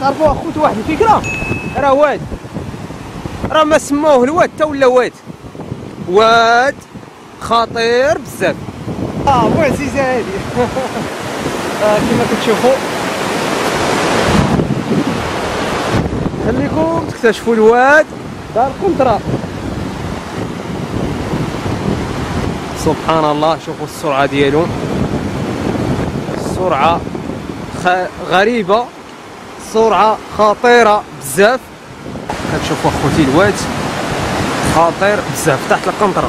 تعرفوا اخوتي واحد الفكره، راه واد راه ما سماوه الواد تا ولا واد خطير بزاف. معجزه هذه. كما كتشوفوا خليكم تكتشفوا الواد دار الكونترا. سبحان الله، شوفوا السرعه ديالو، السرعه غريبه، سرعه خطيره بزاف. كتشوفوا اخوتي الواد خطير بزاف تحت القنطره.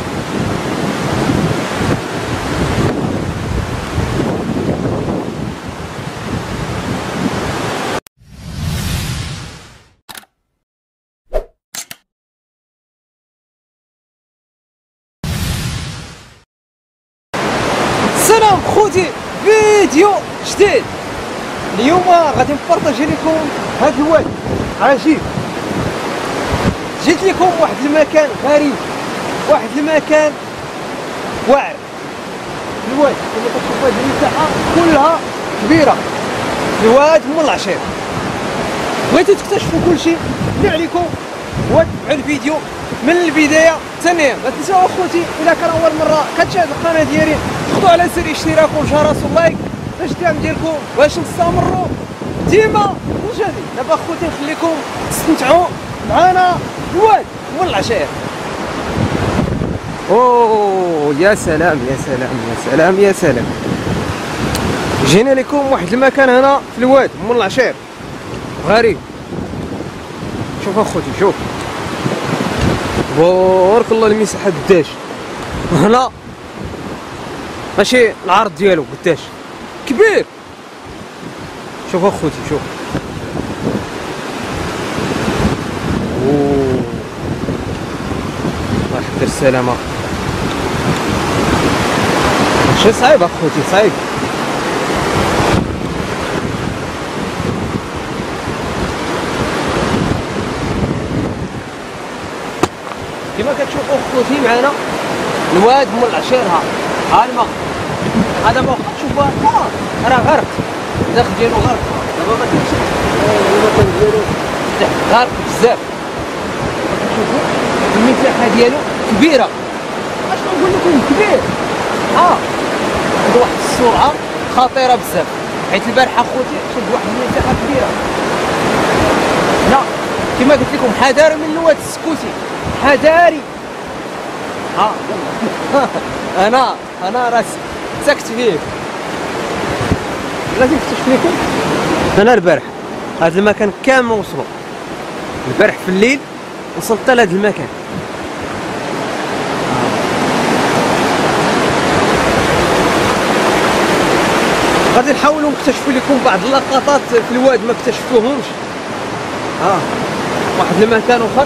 السلام خوتي، فيديو جديد. اليوم غادي نبارطاجي لكم هذا الواد عجيب. جيت لكم واحد المكان غريب، واحد المكان واعر. الواد كما كتشوفوا هذه المساحه كلها كبيره، الواد من العشير. بغيتو تكتشفوا كلشي، اللي عليكم هو تبعوا الفيديو من البدايه حتى النهايه. ما تنساو اخوتي الا كان اول مره كتشاهد القناه ديالي تضغطوا على زر الاشتراك وجرس اللايك باش الدعم ديالكم باش نستمروا ديما الجديد. دابا اخوتي نخليكم تستمتعوا معنا الواد من العشير. اوه يا سلام يا سلام يا سلام يا سلام. جينا لكم واحد المكان هنا في الواد من العشير غريب. شوف اخوتي، شوف بارك الله المساحه قداش هنا، ماشي العرض ديالو قداش كبير. شوف اخوتي، شوف اوه الله يحفظ السلامه. شي صعيب اخوتي، صعيب. كما كتشوفوا اخوتي معنا الواد من العشير. ها الماء هذا ما واخا تشوفوا راه غرق، الداخل ديالو غرق. دابا ما كاينش المكان ديالو غرق بزاف. كتشوفوا المساحه ديالو كبيره، اش نقول لكم كبير. عنده واحد السرعه خطيره بزاف، حيت البارحه اخوتي شد واحد المساحه كبيره. لا كما قلت لكم حذاري من الواد السكوتي، حذاري. انا راه سكت فيه. لازم نكتشف لكم انا البارح هذا المكان كامل وصلوا. البارح في الليل وصلت لهذا المكان. غادي نحاولوا نكتشفوا لكم بعض اللقطات في الواد ما اكتشفتوهمش. واحد المكان اخر.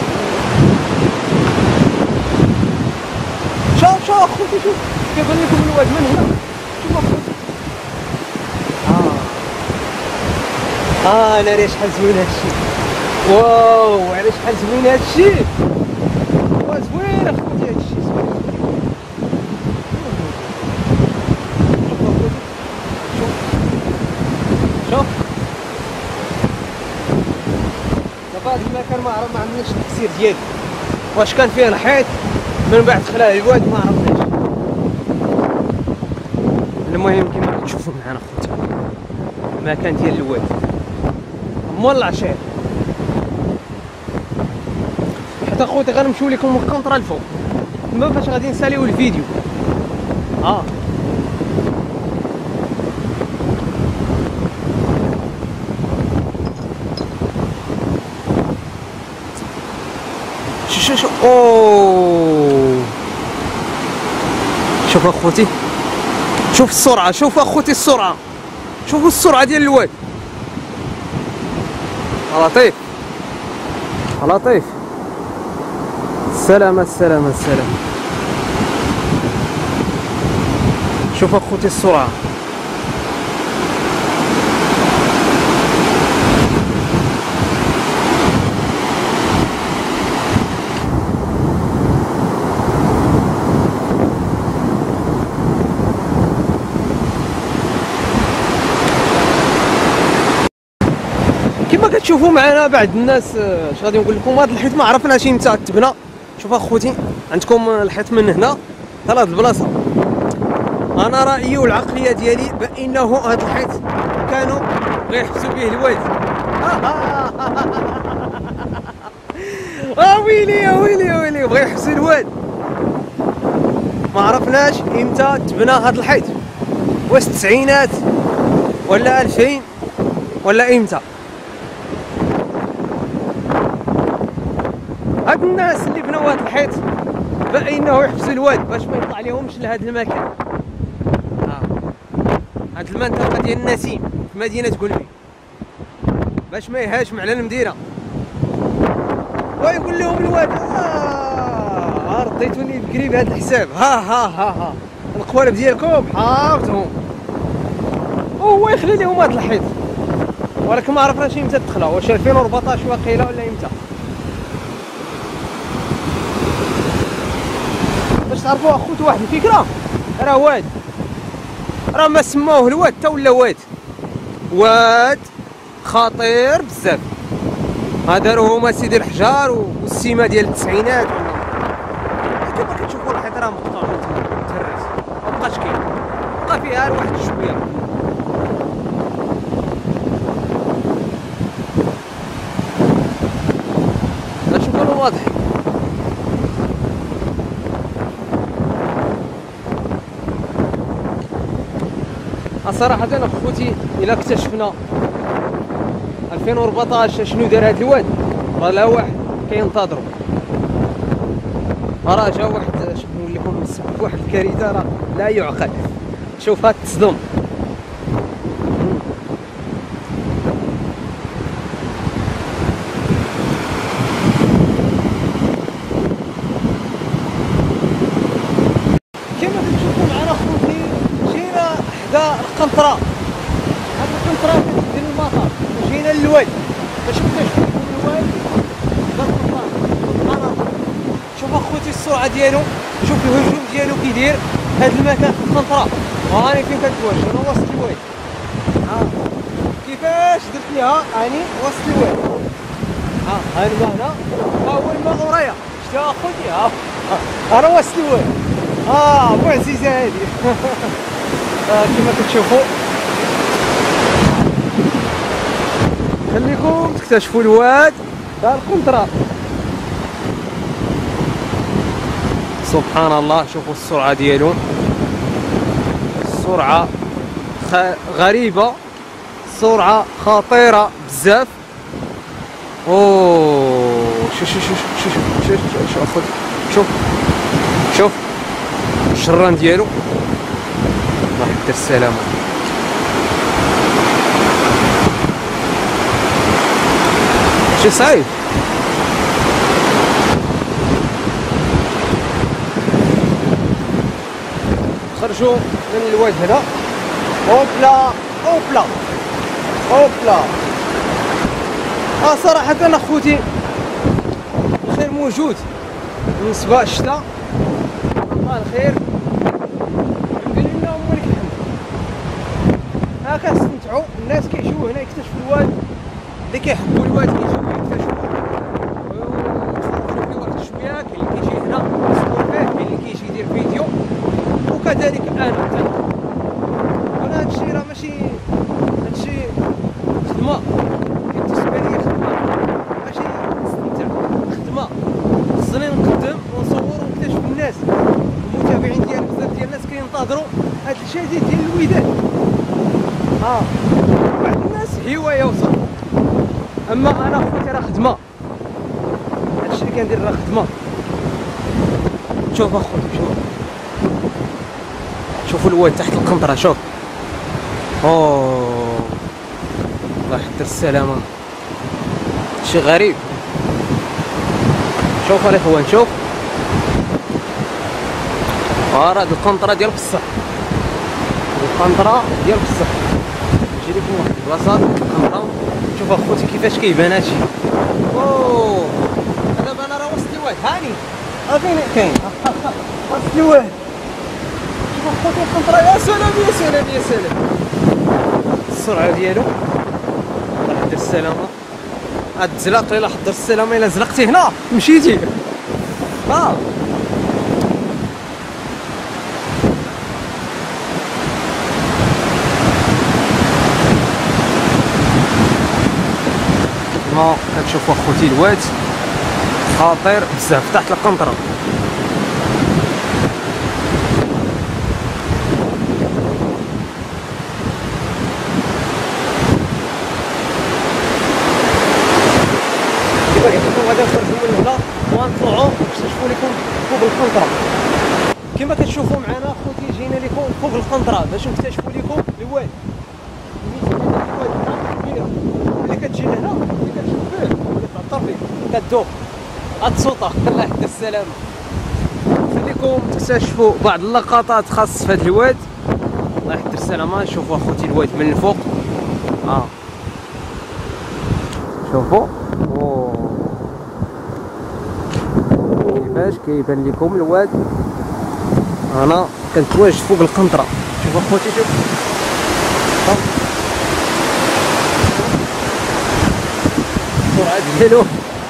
شوف اخوتي، شوف كيبان لكم الواد من هنا. شوف اخوتي، انا علاش شحال زوين هادشي. واو علاش شحال زوين هادشي. زوين اخوتي هادشي، زوين. شوف اخوتي، شوف دابا هاد المكان ما عرفناش التفسير ديالو، واش كان فيه الحيط من بعد خلاه الواد ما عرفناش. المهم كما كتشوفوا معنا خوتي المكان ديال الواد مول العشير. حتى خوتي غنمشيو لكم من الكونطرا الفوق تما فاش غادي نساليو الفيديو. شو اوه شوف اخوتي، شوف السرعه، شوف اخوتي السرعه، شوفوا السرعه ديال الواد. لطيف لطيف. السلامه السلامه السلامه. شوف اخوتي السرعه. كتشوفوا معنا بعض الناس اش غادي نقول لكم، هذا الحيط ما عرفناش امتى تبنى. شوف اخوتي عندكم الحيط من هنا حتى لهاد البلاصه. انا رايي والعقليه ديالي بانه هذا الحيط كانوا غيحبسوا به الواد. ويلي يا ويلي يا ويلي، بغا يحبسوا الواد. ما عرفناش امتى تبنى هذا الحيط، واش التسعينات ولا 2000 ولا امتى. هاد الناس اللي بناو هاد الحيط بانه يحبسوا الواد باش ما يطلع لهمش لهاد المكان. هاد المنطقه ديال النسيم في مدينه قلبي باش ما يهاجم على المدينه ويقول لهم الواد رديتوني بكري بهذا الحساب. ها القوالب ديالكم حافظهم، وهو يخلي لهم هذا الحيط. ولكن ما عرفناش امتى دخلها، واش 2014 واقيلا ولا امتى. باش تعرفوا اخوتي واحد الفكره، راه واد راه ما سماوه الواد تا ولا واد خطير بزاف. هذا راه هما سيدي الحجار والسيما ديال التسعينات. كما كتشوفوا الحيط راه مقطوع متهرس، مابقاش كاين، بقى فيها واحد شويه. هادشي كله واضح. صراحة اخوتي الا اكتشفنا 2014 شنو دار هاد الواد، راه لا واحد كينتظرو، راه جا واحد شنو نقول لكم سبب واحد الكارثة راه لا يعقل. شوف هاد التصدم. كما كتشوفوا معنا اخوتي جينا حدا القنطرة. هاد القنطرة كتدير المطار وجينا للواد باش نكتشفوا الواد دار القنطرة. سبحان الله. شوف اخوتي السرعة ديالو، شوف الهجوم ديالو كيدير هاد المكان في القنطرة. وهاني فين كتواجه، انا وسط الواد. كيفاش درت ليها هاني وسط الواد. هاني الماء هنا، ها هو الماء ورايا، شتي اخوتي راه وسط الواد. معجزة هادي. كما كتشوفوا خليكم تكتشفوا الواد تاع القنطرة. سبحان الله. شوفوا السرعة ديالو، السرعة غريبة، سرعة خطيرة بزاف. شوف اخوتي، شوف الشران ديالو، الله يحفظ السلامة. شي صعيب. خرجوا من الواد هنا، اوبلا. صراحة اخوتي الخير موجود بالنسبة للشتا. الله الخير، الحمد لله ولك الحمد. كنستمتعوا، الناس كيجيو هنا يكتشفوا الواد، اللي كيحبوا الواد كيجيو يكتشفوا ويتفرجوا فيه واحد شويه. كاين اللي كيجي هنا يصور فيه، كاين اللي كيجي يدير فيديو، وكذلك انا هادشي راه ماشي هادشي خدمه. بالنسبه لي خدمه ماشي نستمتع، خدمه. خصني نقدم ونصور ونكتشف الناس. المتابعين ديالي بزاف ديال الناس كينتظروا هاد الجديد ديال الوداد. بعض الناس هوايه وصافي، اما انا خوتي راه خدمه. هادشي اللي كندير راه خدمه. شوف اخوتي، شوفوا الواد تحت القنطرة. شوف الله يحفظ السلامة. شي غريب. شوف الاخوان، شوف راه هاد القنطرة ديال بصح، القنطرة ديال بصح. نجي لكم واحد البلاصة القنطرة. شوف اخوتي كيفاش كيبان هادشي. دابا انا راه وسط الواد. هاني فين كاين وسط الواد. شوف اخوتي القنطرة. يا سلام. السرعة ديالو، الله يحفظ السلامة. هاد الزلاق الا حضر السلامه الا زلقتي هنا مشيتي. كتشوفوا اخوتي الواد خطير بزاف تحت القنطره. كيما قلت لكم غادي نخرجوا من هنا ونطلعوا نكتشفوا لكم فوق القنطره. كما كتشوفوا معنا اخوتي جينا لكم فوق القنطره باش نكتشفوا لكم الواد. اللي كتجي لهنا اللي كتشوف فيه اللي تعطر فيه كتذوق هاد السلطه. الله يحفظ السلامه. خليكم تكتشفوا بعض اللقطات خاص في هذا الواد. الله يحفظ السلامه. شوفوا اخوتي الواد من الفوق. شوفوا كيفاش كيبان لكم الواد. انا كنتواجد فوق القنطره. شوفوا اخوتي شوف السرعه ديالو.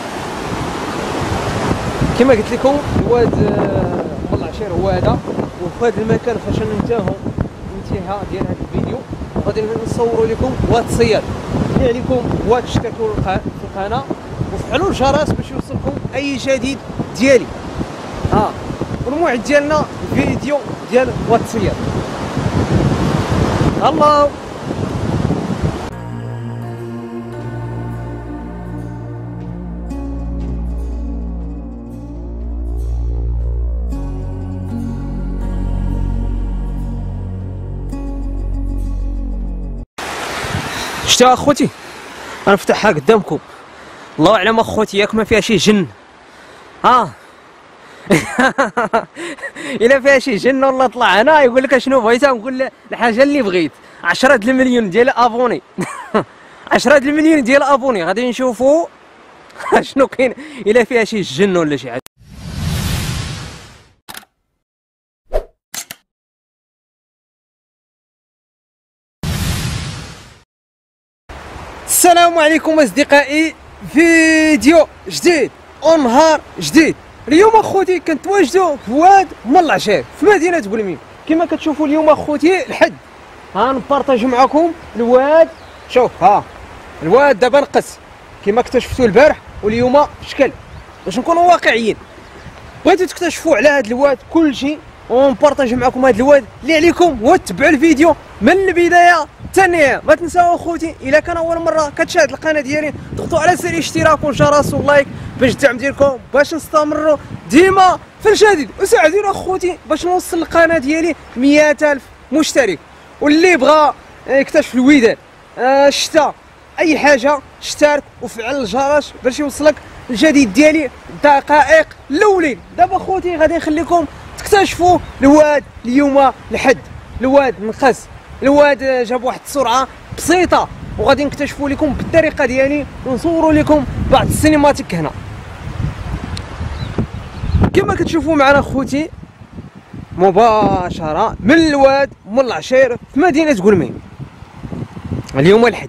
كما قلت لكم الواد ام العشير هو هذا. وفي هذا المكان فاش ننتهوا الانتهاء ديال هذا الفيديو غادي نصوروا لكم واد الصياد. اللي عليكم هو تشتركوا في القناه وفعلوا الجرس باش يوصلكم اي جديد ديالي. والموعد ديالنا فيديو ديال واد الصياد. الله. شتا اخوتي انا نفتحها قدامكم. الله اعلم اخوتي ياك ما فيها شي جن. الا فيها شي جن ولا طلع هنا يقول لك اشنو بغيت نقول الحاجه اللي بغيت. 10 المليون ديال ابوني. 10 المليون ديال ابوني غادي نشوفوا شنو كاين الا فيها شي جن ولا شي حاجه. السلام عليكم اصدقائي. فيديو جديد ونهار جديد. اليوم اخوتي كنتواجدوا في واد ام العشير في مدينه بولميم. كما كتشوفوا اليوم اخوتي الحد نبارطاجيو معكم الواد. شوف الواد دابا نقص كما اكتشفتوا البارح واليوم شكل. باش نكونوا واقعيين بغيتو تكتشفوا على هذا الواد كلشي ونبارطاجيو معكم هذا الواد. اللي عليكم هو تتبعوا الفيديو من البدايه حتى النهايه. ما تنساو اخوتي الا كان اول مره كتشاهد القناه ديالي ضغطوا على زر الاشتراك والجرس واللايك باش الدعم ديالكم باش نستمروا ديما في الجديد. وساعدونا اخوتي باش نوصل القناه ديالي 100,000 مشترك. واللي بغى يكتشف الودان الشتاء اي حاجه اشترك وفعل الجرس باش يوصلك الجديد ديالي دقائق الاولين. دابا اخوتي غادي نخليكم تكتشفوا الواد اليوم الحد. الواد نقص. الواد جاب واحد السرعه بسيطه وغادي نكتشفوا لكم بالطريقه ديالي ونصوروا لكم بعض السينماتيك هنا. كما كتشوفوا معنا اخوتي مباشره من الواد ام العشير في مدينه بولميم اليوم الحد.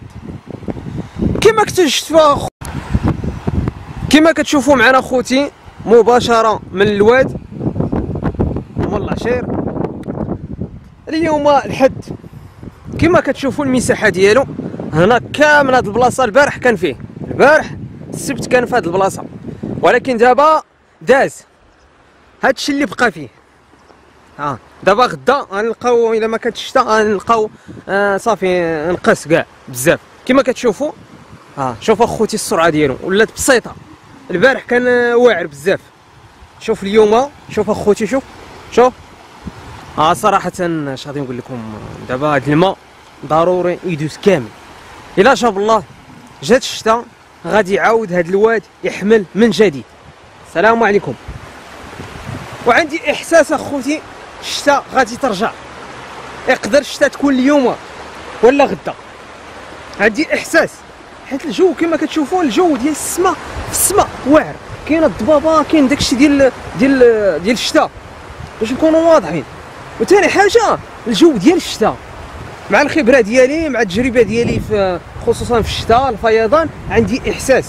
كما كتشوفوا معنا اخوتي مباشره من الواد ام العشير اليوم الحد. كما كتشوفوا المساحه ديالو هنا كامل. هاد البلاصه البارح كان فيه. البارح السبت كان في هاد البلاصه ولكن دابا داز. هادشي اللي بقى فيه. دابا غدا غنلقاو الا ما كانتش الشتا غنلقاو صافي نقص كاع بزاف. كما كتشوفوا شوف اخوتي السرعه ديالو ولات بسيطه. البارح كان واعر بزاف. شوف اليوم شوف اخوتي شوف صراحه اش غادي نقول لكم. دابا هاد الماء ضروري يدوز كامل. الا شاء الله جات الشتاء غادي يعاود هاد الواد يحمل من جديد. السلام عليكم. وعندي احساس اخوتي الشتاء غادي ترجع. يقدر الشتاء تكون اليوم ولا غدا. عندي احساس حيت الجو كما كتشوفوا الجو ديال السماء واعر. كاين الضبابه كاين داكشي ديال الشتاء باش نكونوا واضحين. وثاني حاجه الجو ديال الشتاء مع الخبره ديالي مع التجربه ديالي في خصوصا في الشتاء الفيضان عندي احساس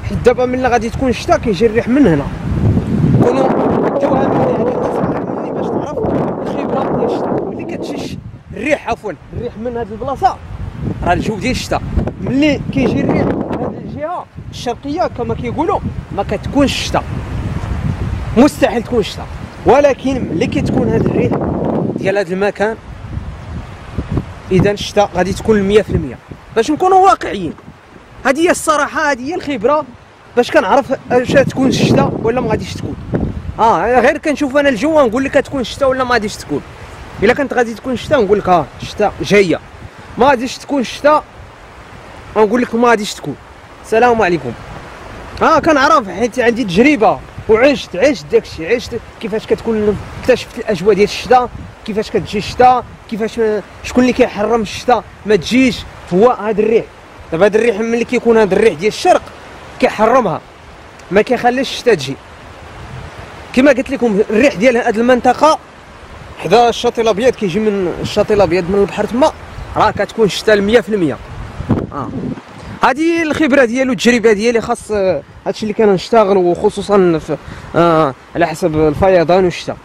حيت دابا ملي غادي تكون الشتا كيجي الريح من هنا، كونوا داوها من هنا مني باش تعرف الخبره ديال الشتا. ملي كتجي الريح الريح من هاد البلاصه راه الجو ديال الشتا، ملي كيجي الريح من هاد الجهه الشرقيه كما كيقولوا ما كتكونش الشتا، مستحيل تكون الشتا. ولكن ملي كتكون هاد الريح ديال هاد المكان اذا الشتا غادي تكون 100%. باش نكونوا واقعيين، هذه هي الصراحه، هذه هي الخبره باش كنعرف واش تكون الشتا ولا ما غاديش تكون. غير كنشوف انا الجو ونقول لك تكون الشتا ولا ما غاديش تكون. الا كانت غادي تكون الشتا نقول لك الشتا جايه، ما غاديش تكون الشتا نقول لك ما غاديش تكون. السلام عليكم. كنعرف حيت عندي تجربه وعشت داكشي، عشت كيفاش كتكون، اكتشفت الاجواء ديال الشتا، كيفاش كتجي الشتا، كيفاش شكون اللي كيحرم الشتا ما تجيش. هو هذا الريح، دابا هذا الريح ملي كيكون هذا الريح ديال الشرق كيحرمها، ما كيخليش الشتا تجي. كما قلت لكم الريح ديال هذه المنطقه حدا الشاطئ الابيض، كيجي من الشاطئ الابيض من البحر تما، راه كتكون الشتا 100%. هذه الخبره ديالو، التجربه ديالي، خاص هادشي اللي كنشتغل، وخصوصا في على حسب الفيضان والشتا.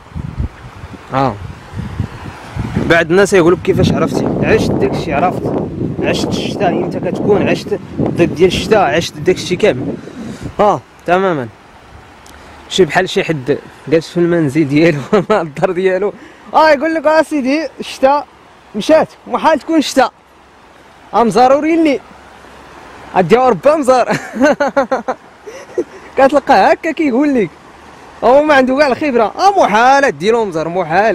بعض الناس يقولوا كيفاش عرفتي؟ عشت داكشي، عشت الشتا امتى كتكون، عشت الضد ديال الشتا، عشت داكشي كامل. تماما. شي بحال شي حد جالس في المنزل ديالو مع الدار ديالو، يقول لك اسيدي الشتا مشات، محال تكون شتا، مزارورين لي اديها ربا مزار. كتلقاه هكا كيقول لك، هو ما عنده كاع الخبره، محال ديرو مزار، محال.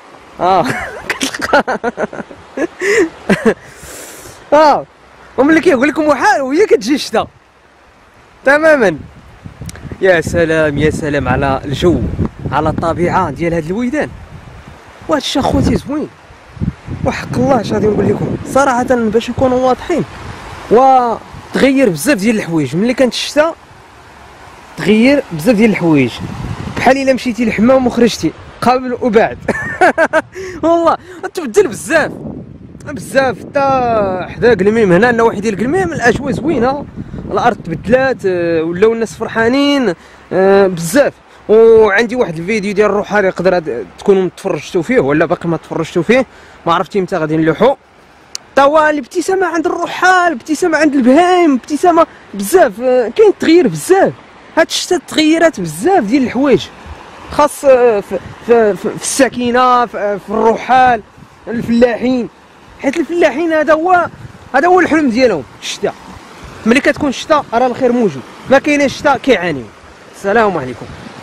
كتلقاه وملي كيقول لك محال وهي كتجي الشتا. تماما. يا سلام يا سلام على الجو، على الطبيعه ديال هاد الويدان. وهاد الشيء خوتي زوين، وحق الله اش غادي نقول لكم صراحه باش نكونوا واضحين. وتغير بزاف ديال الحوايج ملي كانت الشتا، تغير بزاف ديال الحوايج، بحال الا مشيتي للحمام وخرجتي قبل وبعد. والله تبدل بزاف حتى حدا قلميم هنا النواحي ديال قلميم الاجواء زوينه، الارض تبدلات، ولاو الناس فرحانين بزاف. وعندي واحد الفيديو ديال الروحاني يقدر تكونوا تفرجتوا فيه ولا باقي ما تفرجتوا فيه، ما عرفتي متى غادي نلوحوا. توا الابتسامه عند الرحال، ابتسامه عند البهايم، ابتسامه بزاف، كاين تغيير بزاف. هاد الشتا تغيرات بزاف ديال الحوايج، خاص في السكينه، في الرحال، الفلاحين، حيت الفلاحين هذا هو الحلم ديالهم الشتا. ملي كتكون الشتا راه الخير موجود، ما كاينش الشتا كيعانيو. السلام عليكم.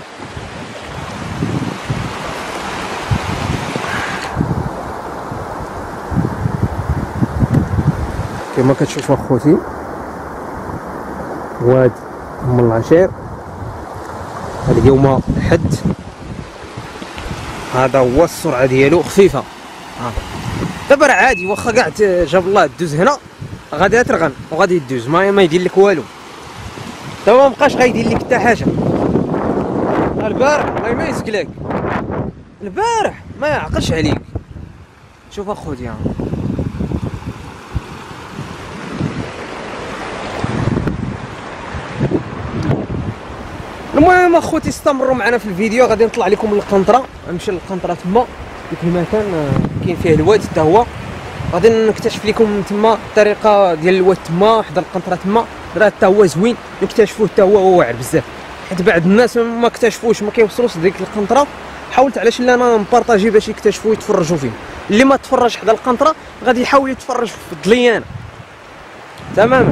كما كتشوفوا اخوتي واد ام العشير، هذا اليوم الحد، هذا هو السرعه ديالو خفيفه. دابا راه عادي، واخا كاع جاب الله دوز هنا غادي ترغن وغادي يدوز، ما يدير لك والو. دابا ما بقاش غايدير لك حتى حاجه. البارح الله ما يسكلك، البارح ما يعقلش عليك. شوف اخوتي المهم اخوتي استمروا معنا في الفيديو. غادي نطلع لكم القنطره، نمشي للقنطره تما ديك المكان كاين فيه الواد حتى هو، غادي نكتشف لكم تما الطريقه ديال الواد تما حدا القنطره تما، راه حتى هو زوين نكتشفوه حتى هو واعر بزاف، حيت بعض الناس ما اكتشفوش، ما كيوصلوش لديك القنطره. حاولت علاش لا انا نبارطاجي باش يكتشفوا يتفرجوا فيه. اللي ما تفرج حدا القنطره غادي يحاول يتفرج في الضليانه. تماما.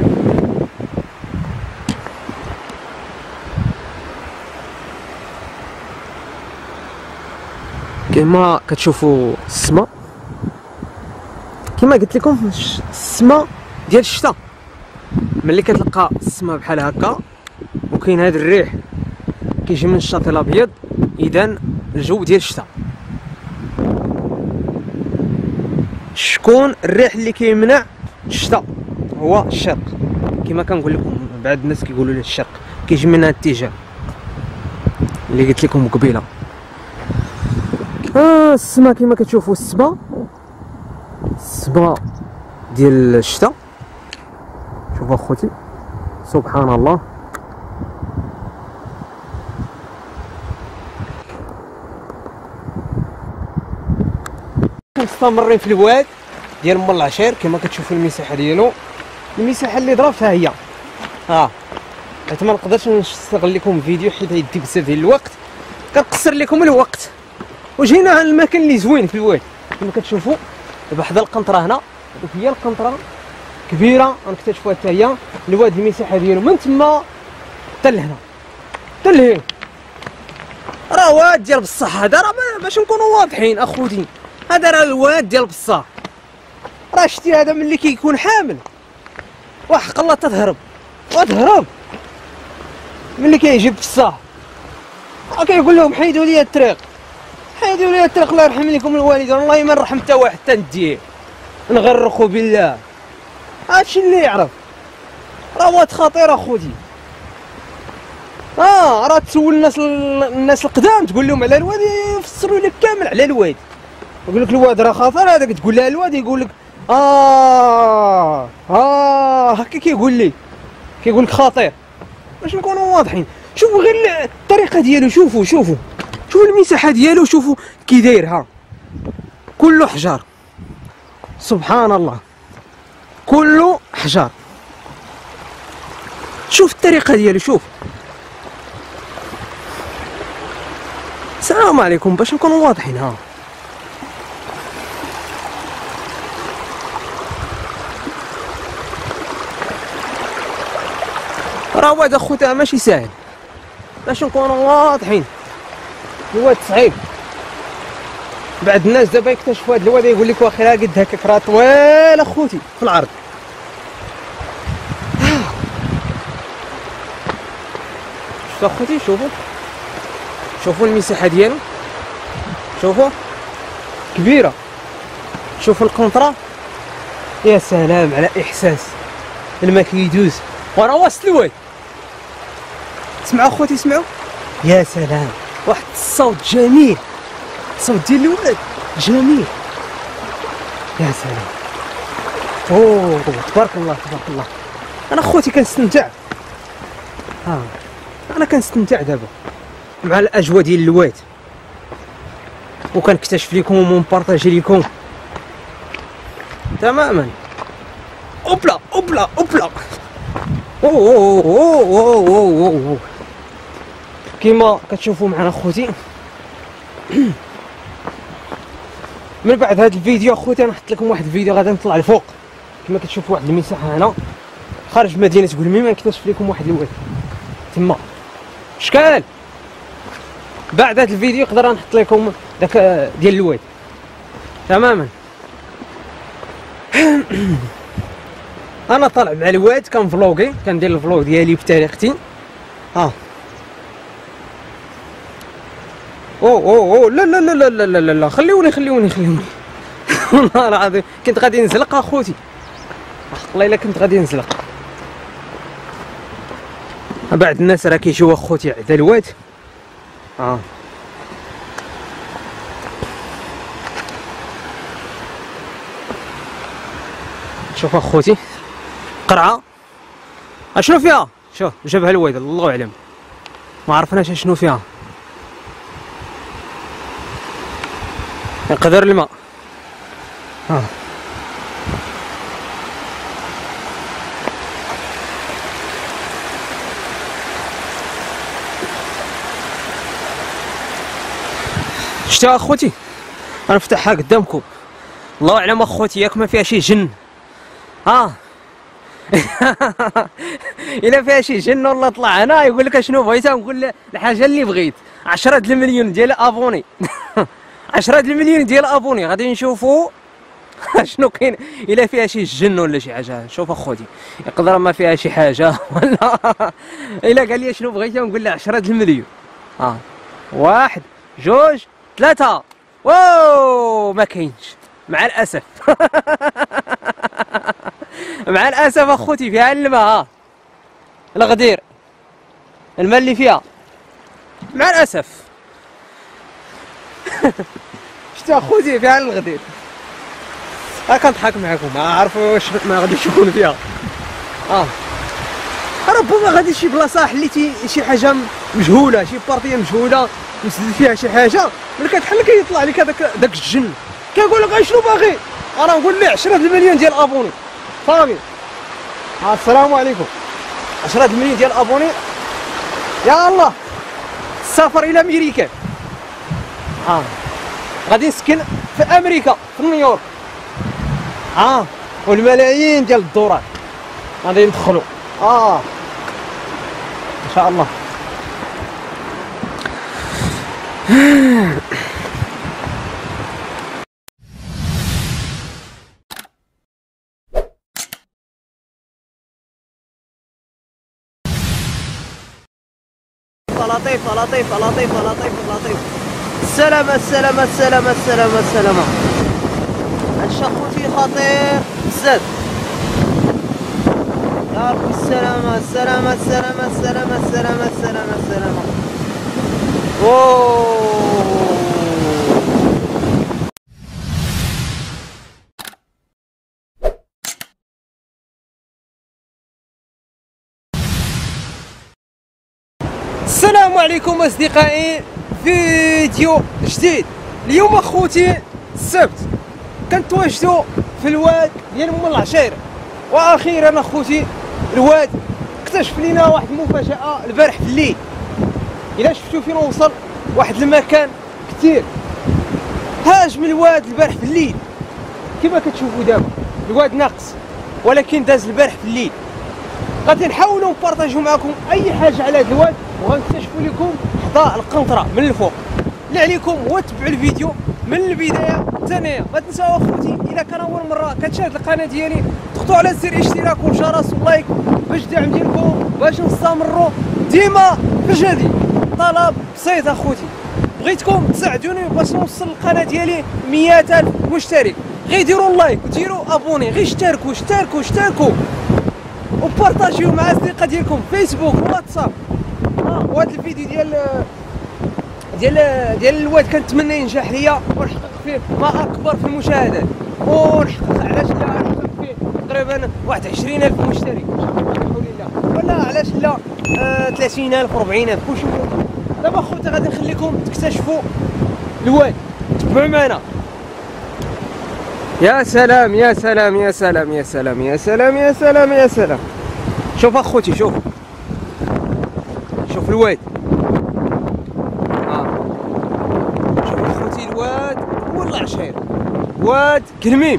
كما كتشوفوا السماء، كما قلت لكم السماء ديال الشتاء، ملي كتلقى السماء بحال هكا وكاين هذا الريح كيجي من الشاطئ الابيض، اذا الجو ديال الشتاء. شكون الريح اللي كيمنع الشتاء؟ هو الشرق. كما كنقول لكم بعض الناس كيقولوا لي الشرق كيجي من هذا الاتجاه اللي قلت لكم قبيله. السما كما كتشوفوا السما ديال الشتاء. شوفوا اخوتي سبحان الله، مستمرين في الواد ديال ام العشير. كما كتشوفوا المساحه ديالو، المساحه اللي ضربتها هي حيت ما نقدرش نشتغل لكم فيديو حيت يدي بزاف ديال الوقت، كنقصر لكم الوقت. وجينا على المكان اللي زوين في الواد كما كتشوفوا دابا حدا القنطره هنا، هي القنطره كبيره غنكتشفوها حتى هي. الواد المساحه ديالو من تما حتى لهنا حتى لهنا، راه واد ديال بصح. هذا راه باش نكونوا واضحين اخوتي، هذا راه الواد ديال بصح. راه شتي هذا ملي كيكون حامل وحق الله تتهرب وتهرب ملي كيجي بصح. كيقول لهم حيدوا لي الطريق، حيدوا لي الطريق، الله يرحم لكم الوالدين. والله ما نرحم حتى واحد حتى نديه، نغرقوا بالله. هادشي اللي يعرف. راه واد خطير اخوتي. راه تسول الناس القدام تقول لهم على الواد يفسروا لك كامل على الواد، يقول لك الواد راه خطير. هذاك تقول له الواد يقول لك هكا كيقول لك خطير. باش نكونوا واضحين، شوفوا غير الطريقه ديالو، شوفوا المساحه ديالو، شوفوا كي دايرها كله حجار. سبحان الله، كله حجار. شوف الطريقه ديالو، شوف. السلام عليكم باش نكونوا واضحين. راه واد اخوتها ماشي ساهل باش نكونوا واضحين. الواد صعيب. بعد الناس دابا يكتشفوا هاد الواد يقول لك واخيرا قد هكاك، راه طويل اخوتي في العرض. شفتوا اخوتي؟ شوفوا المساحه ديالو، شوفوا كبيره. شوفوا القنطره، يا سلام على احساس الماء كيدوز وراه وسط الواد. سمعوا اخوتي، اسمعوا، يا سلام، واحد الصوت جميل، الصوت ديال الولد جميل، يا سلام. تبارك الله تبارك الله. انا اخوتي كنستمتع، انا كنستمتع دابا مع الاجواء ديال الواد، وكنكتشف لكم ومبارطاجي لكم تماما. اوبلا اوبلا اوبلا. كيما كتشوفوا معنا اخوتي. من بعد هذا الفيديو اخوتي انا نحط لكم واحد الفيديو غادي نطلع لفوق كما كتشوفوا واحد المساحه هنا خارج مدينه قلميمه، نكتشف لكم واحد الواد تما شكال. بعد هذا الفيديو نقدر نحط لكم داك ديال الواد تماما. انا طالع مع الواد كنفلوغي، كندير الفلوغ ديالي بطريقتي. لا لا لا لا لا لا لا، خليوني والله العظيم كنت غادي نزلق اخوتي، حق الله الا كنت غادي نزلق. بعد الناس راه كيجيو اخوتي عدا الواد. شوف اخوتي قرعه اشنو فيها، شوف جابها الواد الله اعلم، ما عرفناش اشنو فيها. يقدر الماء. شتي اخوتي انا نفتحها قدامكم، الله اعلم اخوتي ياك ما فيها شي جن. الا فيها شي جن والله طلع هنا يقول لك اشنو بغيت، نقول الحاجه اللي بغيت 10 المليون ديال ابوني. 10 المليون ديال ابوني غادي نشوفوا شنو كاين، الا فيها شي جن ولا شي حاجه. شوف اخوتي يقدر ما فيها شي حاجه ولا الا قال لي شنو بغيتي نقول له 10 المليون. 1 2 3 واو ما كاينش مع الاسف. مع الاسف اخوتي فيها الماء، الغدير الماء اللي فيها مع الاسف. شتي اخوتي فيها الغدير. كنضحك معكم، ما عارف واش ما غاديش يكون فيها. ربما غادي شي بلاصه حليتي شي حاجه مجهوله، شي بارتيه مجهوله مسدد فيها شي حاجه، ملي كتحل كيطلع لك داك الجن كيقول لك شنو باغي، انا نقول ليه 10 المليون ديال ابوني صافي. السلام عليكم. 10 المليون ديال ابوني، يا الله السفر الى امريكا. غادي نسكن في امريكا في نيويورك. والملايين ديال الدولارات غادي يدخلوا ان شاء الله. لطيفة لطيفة لطيفة لطيفة لطيفة. السلامة السلامة السلامة السلامة السلامة. هاد خوتي خطير بزاف. يا ربي السلامة السلامة السلامة السلامة السلامة السلامة السلامة. السلام عليكم اصدقائي، فيديو جديد. اليوم اخوتي السبت كنتواجدوا في الواد ديال ام العشير، واخيرا اخوتي الواد اكتشف لينا واحد المفاجاه البارح في الليل. الا شفتوا فين وصل، واحد المكان كثير هاج من الواد البارح في الليل. كما كتشوفوا دابا الواد ناقص، ولكن داز البارح في الليل. غادي نحاولوا نبارطاجيو معكم اي حاجه على هذا الواد، وغنكتشفوا لكم حدا القنطره من الفوق. اللي عليكم هو تبعوا الفيديو من البدايه حتى النهايه. ما تنساو اخوتي اذا كان اول مره كتشاهد القناه ديالي تضغطوا على زر الاشتراك والجرس واللايك باش الدعم ديالكم باش نستمروا ديما في الجديد. طلب بسيط اخوتي، بغيتكم تساعدوني باش نوصل القناه ديالي 100,000 مشترك. غير ديروا اللايك وديروا ابوني، غير اشتركوا وبارطاجيو مع اصدقاء ديالكم فيسبوك واتساب. وهذا الفيديو ديال الواد كنتمنى ينجح ليا ونحقق فيه ما اكبر في المشاهدات، ونحقق علاش لا نحقق فيه تقريبا واحد 20,000 مشترك بحول الله، ولا علاش لا 30,000 40,000 كلشي. دابا خوتي غادي نخليكم تكتشفوا الواد، تبعوا معنا. يا سلام يا سلام يا سلام يا سلام يا سلام يا سلام يا سلام. شوف اخوتي، شوف الواد. شوف اخوتي الواد والله عشير، واد كلميم.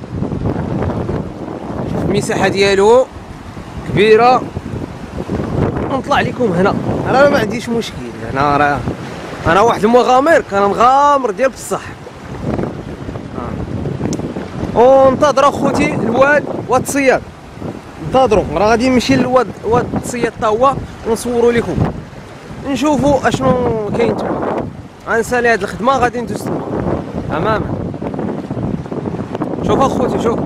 شوف المساحه ديالو كبيره. نطلع لكم هنا، انا ما عنديش مشكل، انا واحد المغامر، كنغامر ديال بصح. وننتظر اخوتي الواد والتصياد، انتظروا. راه غادي نمشي للواد التصياد تا هو ونصوروا لكم، نشوفوا اشنو كاين تما. غنسالي هاد الخدمه غادي ندوز تما تماما. شوف اخوتي، شوف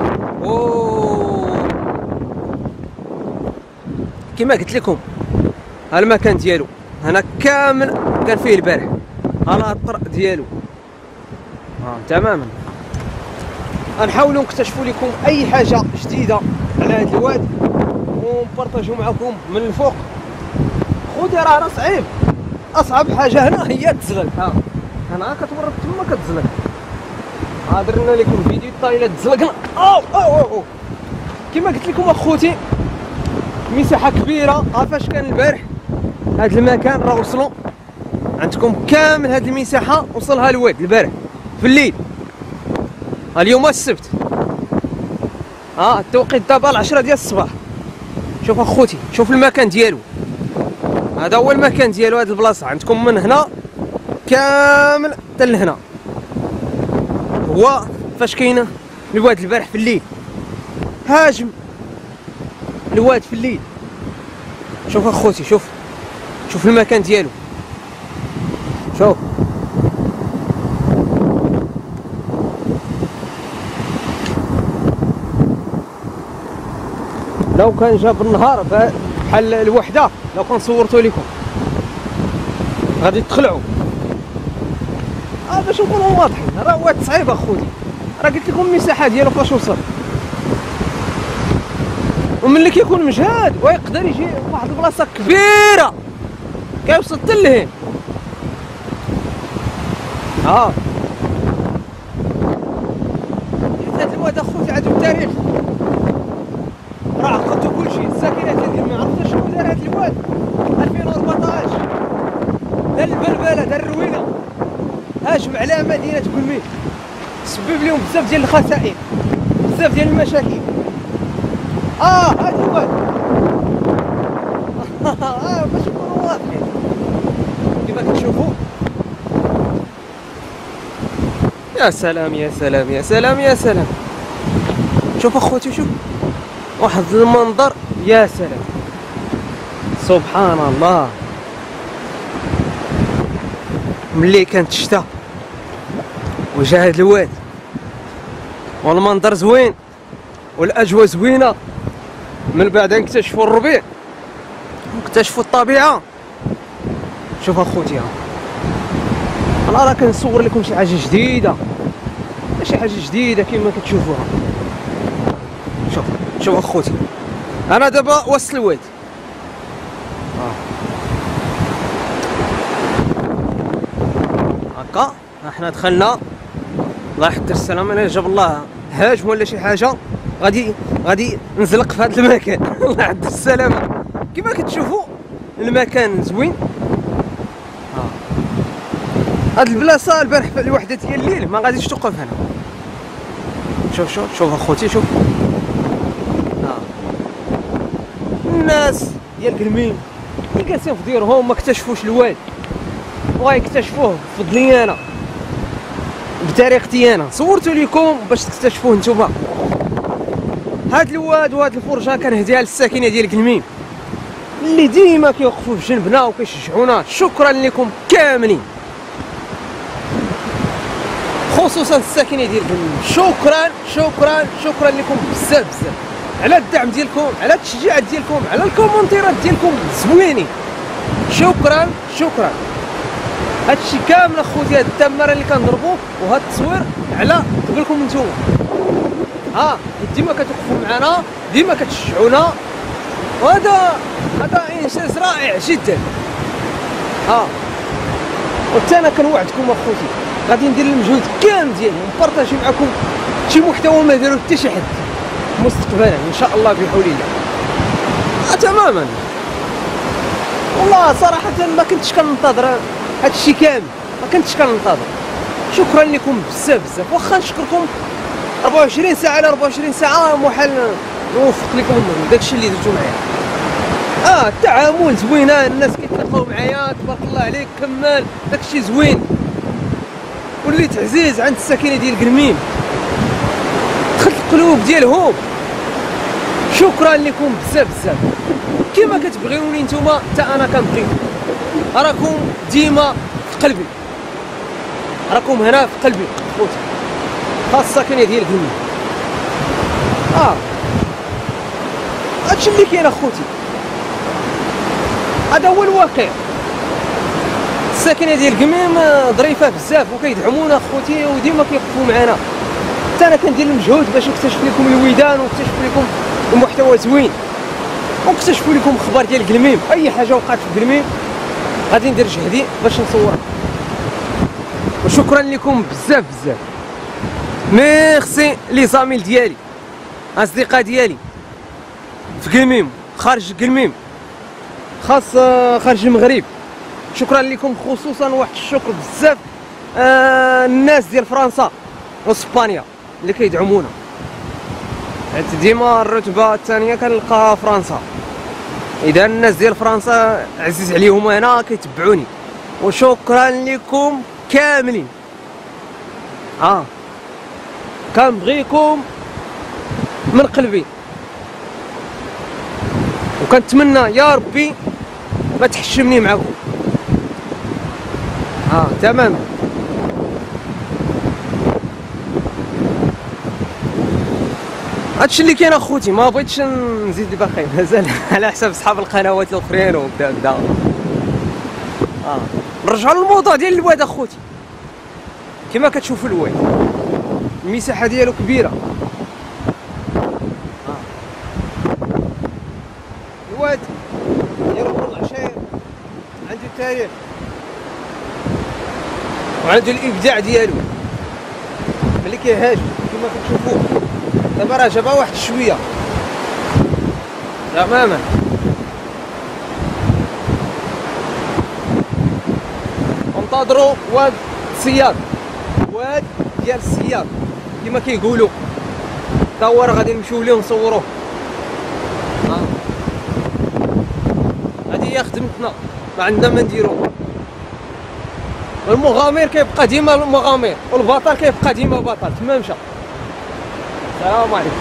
كما قلت لكم ها المكان ديالو هنا كامل كان فيه البارح، ها الطرق ديالو تماما. غنحاولوا نكتشفوا لكم اي حاجه جديده على هذا الواد ونبارطاجيو معكم من الفوق. خودي راه صعيب، اصعب حاجه هنا هي التزلق. هنا كتورط تما كتزلق. درنا لكم فيديو طايله تزلقنا. أو كما قلت لكم اخوتي مساحه كبيره. فاش كان البارح هذا المكان راه وصلوا عندكم كامل هذه المساحه وصلها الواد البارح في الليل. اليوم السبت، التوقيت دابا 10 ديال الصباح. شوف اخوتي، شوف المكان ديالو، هذا هو المكان ديالو. هذه البلاصه عندكم من هنا كامل حتى لهنا، هو فاش كاين الواد البارح في الليل. هاجم الواد في الليل. شوف اخوتي، شوف المكان ديالو، شوف لو كان جا بالنهار بحال الوحده، لو كان صورتو لكم غادي تخلعوا. باش نكونوا واضحين، راه واد صعيب اخوتي. راه قلت لكم المساحه ديالو فاش وصل، وملي كيكون مجهد ويقدر يجي واحد البلاصه كبيره كيوصل حتى لهين. الواد اخوتي عنده التاريخ، راه عقدتو كلشي. الساكنه ديال كلمي عرفت شنو دار هاد الواد 2014؟ دار البلبله، دار الروينه، هاجم على مدينه كلمي، سبب لهم بزاف ديال الخسائر، بزاف ديال المشاكل. هاد الواد باش نكونوا واضحين كيما كتشوفوا. يا سلام يا سلام يا سلام يا سلام، شوف اخوتي، شوف واحد المنظر، يا سلام سبحان الله. ملي كانت الشتا وجا هاد الواد والمنظر زوين والاجواء زوينه، من بعد نكتشفوا الربيع ونكتشفوا الطبيعه. شوف اخوتي، انا راه كنصور لكم شي حاجه جديده، شي حاجه جديده كما كتشوفوها. شوف اخوتي، انا دابا وسط الواد، هكا احنا دخلنا. الله يحضر السلام، انا جاب الله هاجم ولا شي حاجه غادي نزلق في هذا المكان. الله يحضر السلامه. كما كتشوفوا المكان زوين. هاد البلاصه البارح في الوحده ديال الليل ما غاديش توقف هنا. شوف اخوتي، شوف الناس ديال كلميم اللي جالسين في ديورهم ما اكتشفوش الواد، وغيكتشفوه بفضلي انا، بطريقتي انا. صورتو لكم باش تكتشفوه نتوما. هاد الواد وهاد الفرجه كنهديها للساكنه ديال كلميم اللي ديما كيوقفوا في جنبنا وكيشجعونا. شكرا لكم كاملين، خصوصا الساكنه ديال كلميم. شكرا لكم بزاف على الدعم ديالكم، على التشجيعات ديالكم، على الكومنتيرات ديالكم زوينين. شكرا. هادشي كامل اخوتي، هاد التماره اللي كنضربو وهاد التصوير على قبلكم نتوما. ديما كتوقفوا معنا، ديما كتشجعونا، وهذا انجاز رائع جدا. وحتى انا كنوعدكم اخوتي غادي ندير المجهود كامل ديالي ونبارطاجي معكم شي محتوى ما دارو حتى شي حد مستقبلا ان شاء الله بحول الله. تماما والله صراحه ما كنتش كننتظر هادشي كامل، ما كنتش كننتظر. شكرا لكم بزاف، واخا نشكركم 24 ساعه على 24 ساعه محال نوفق لكم داكشي اللي درتو معايا. التعامل زوينه، الناس كيتلاقاو معايا تبارك الله عليك، كمال داكشي زوين. وليت عزيز عند الساكنه ديال كلميم، دخلت القلوب ديالهم. شكرا لكم بزاف كما كتبغيوني نتوما حتى انا كنبغيكم. راكم ديما في قلبي، راكم هنا في قلبي خوتي، خاصة الساكنه ديال كلميم. هادشي اللي كاين اخوتي، هذا هو الواقع. الساكنه ديال كلميم ظريفه بزاف وكيدعمونا اخوتي، وديما كيوقفوا معنا. حتى انا كندير المجهود باش نكتشف لكم الويدان ونكتشف لكم المحتوى زوين، ونكتشف لكم اخبار ديال كلميم. اي حاجه وقعت في كلميم غادي ندير جهدي باش نصورها. وشكرا لكم بزاف ميرسي لي زاميل ديالي، اصدقاء ديالي في كلميم، خارج كلميم، خاص خارج المغرب. شكرا لكم، خصوصا واحد الشكر بزاف الناس ديال فرنسا واسبانيا اللي كيدعمونا. ديما الرتبه الثانيه كنلقى فرنسا، اذا الناس ديال فرنسا عزيز عليهم هنا كيتبعوني. وشكرا لكم كاملين. كنبغيكم من قلبي، وكنتمنى يا ربي ما تحشمني معكم. تماما. هادشي اللي كاين اخوتي، ما بغيتش نزيد باقي مازال على حساب صحاب القنوات الاخرين وبدا. نرجعوا للموضوع ديال الواد اخوتي. كما كتشوفوا الواد المساحه ديالو كبيره. الواد ديالو العشير عنده التاريخ وعنده الابداع ديالو ملي كيهاجم كما كتشوفوا. دابا راه جابها واحد شويه تماما. انتظروا واد الصياد، واد ديال الصياد كما كيقولوا، تا هو راه غادي نمشيو ليه ونصوروه. هذه هي خدمتنا، ما عندنا ما نديرو. المغامر كيبقى ديما المغامر، والبطل كيبقى ديما بطل. تما مشى. السلام عليكم.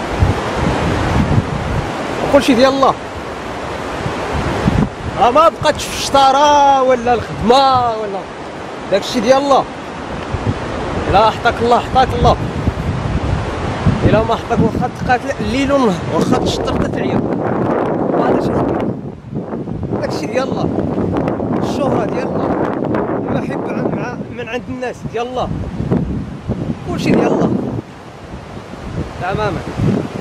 كلشي ديال الله، راه ما بقاتش في الشطاره ولا الخدمه ولا داكشي ديال الله. الا حطاك الله حطاك الله، الا ما حطاك واخا تقاتل الليل والنهار، واخا تشطر حتى تعيا، ما عندكش حق. داكشي ديال الله، الشهرة ديال الله، المحبة من عند الناس ديال الله، كلشي ديال الله تماما.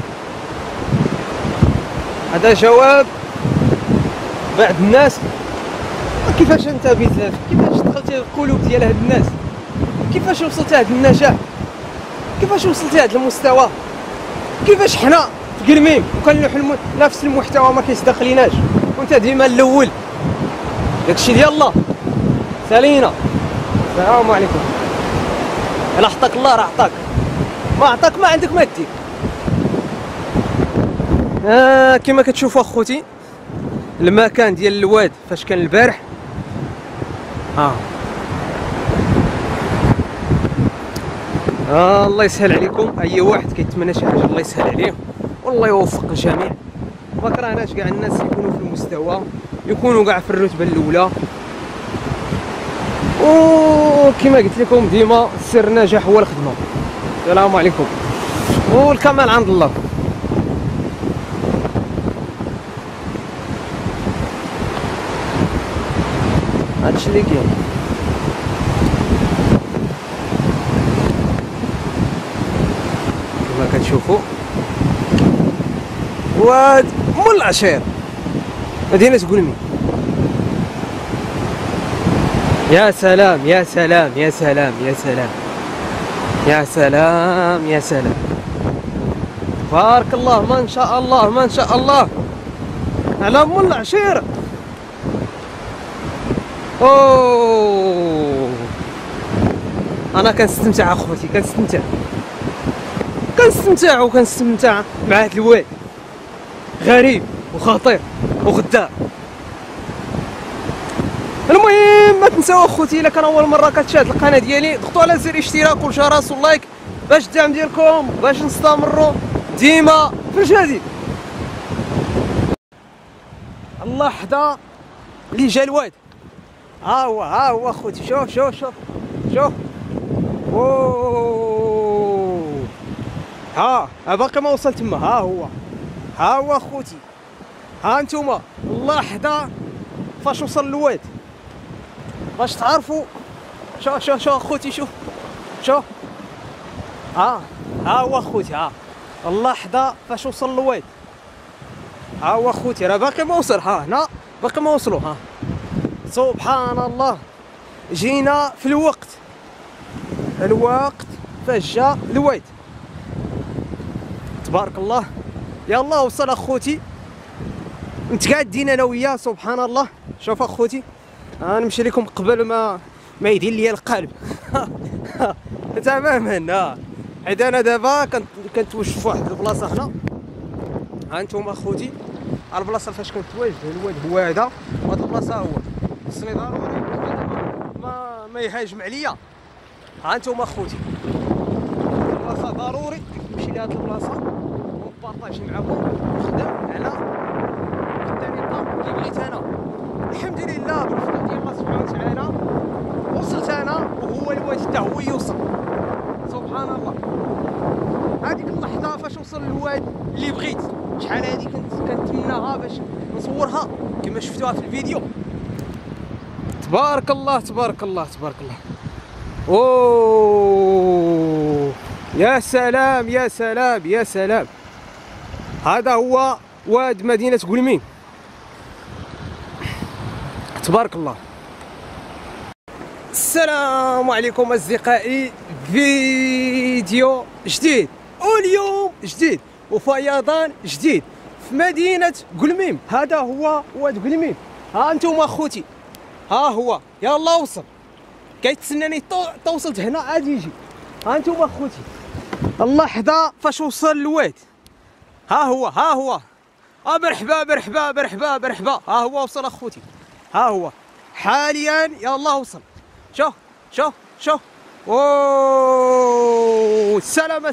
هذا جواب بعض الناس. كيفاش انت بزاف، كيفاش دخلتي القلوب ديال هاد الناس، كيفاش وصلت لهاد النجاح، كيفاش وصلت لهاد المستوى، كيفاش حنا في قرميم وكنلوحوا نفس المحتوى ما كيصدق وانت ديما الاول. داكشي ديال الله. سالينا. السلام عليكم. الا عطاك الله راه عطاك، ما عطاك ما عندك ما دير. كما كتشوفوا اخوتي المكان ديال الواد فاش كان البارح. الله يسهل عليكم. اي واحد كيتمنى شي حاجه الله يسهل عليه والله يوفق الجميع. ما كرهناش كاع الناس يكونوا في المستوى، يكونوا كاع في الرتبه الاولى. وكما قلت لكم ديما سر النجاح هو الخدمه. السلام عليكم. والكمال عند الله. هادشي اللي كاين. كما كتشوفوا واد مول العشير مدينة قلمي. يا سلام يا سلام يا سلام يا سلام يا سلام يا سلام. بارك الله، ما شاء الله ما شاء الله على مول العشير. انا كنستمتع اخوتي، كنستمتع مع هاد الواد غريب وخطير وغدار. المهم ما تنساو اخوتي، الا كان اول مره كتشاهد القناه ديالي ضغطوا على زر اشتراك وشراس ولايك باش الدعم ديالكم باش نستمروا ديما في الجديد. الله حدا اللي جا الواد. ها هو اخوتي، شوف باقي ما وصلت تما. ها هو اخوتي، ها نتوما. الله حدا فاش وصل الواد باش تعرفوا. شوف اخوتي، شوف ها هو اخوتي. الله حدا فاش وصل الواد. ها هو اخوتي، راه باقي ما وصل. هنا باقي ما وصلوا. سبحان الله، جينا في الوقت فاش جا الواد. تبارك الله. يلا وصل اخوتي، متقادين انا وياه. سبحان الله. شوف اخوتي، نمشي لكم قبل ما يدير لي القلب. تماما. حيت انا دابا كنتوجه في واحد البلاصه هنا. ها انتم اخوتي، البلاصه فاش كنتواجد الواد هو هذا، وهاد البلاصه هو خصني ضروري ما يهاجم عليا. ها انتم اخوتي، البلاصه ضروري نمشي لهاد البلاصه ونبارطاجي معكم ونخدم على الطريقه اللي بغيت انا. الحمد لله بالفضل ديال الله سبحانه وتعالى وصلت انا وهو الواد حتى هو يوصل. سبحان الله. هذيك اللحظه فاش وصل الواد اللي بغيت، شحال هادي كنتمناها باش نصورها كما شفتوها في الفيديو. تبارك الله تبارك الله تبارك الله. يا سلام يا سلام يا سلام. هذا هو واد مدينة قلميم. تبارك الله. السلام عليكم اصدقائي، فيديو جديد واليوم جديد وفيضان جديد في مدينة قلميم. هذا هو واد قلميم. ها انتم اخوتي، ها هو يلا وصل، كيتسناني توصلت هنا عاد يجي. ها انتم اخوتي اللحظة فاش وصل الواد. ها هو مرحبا مرحبا مرحبا مرحبا. ها هو وصل اخوتي، ها هو حاليا يلا وصل. شوف اوه السلامة.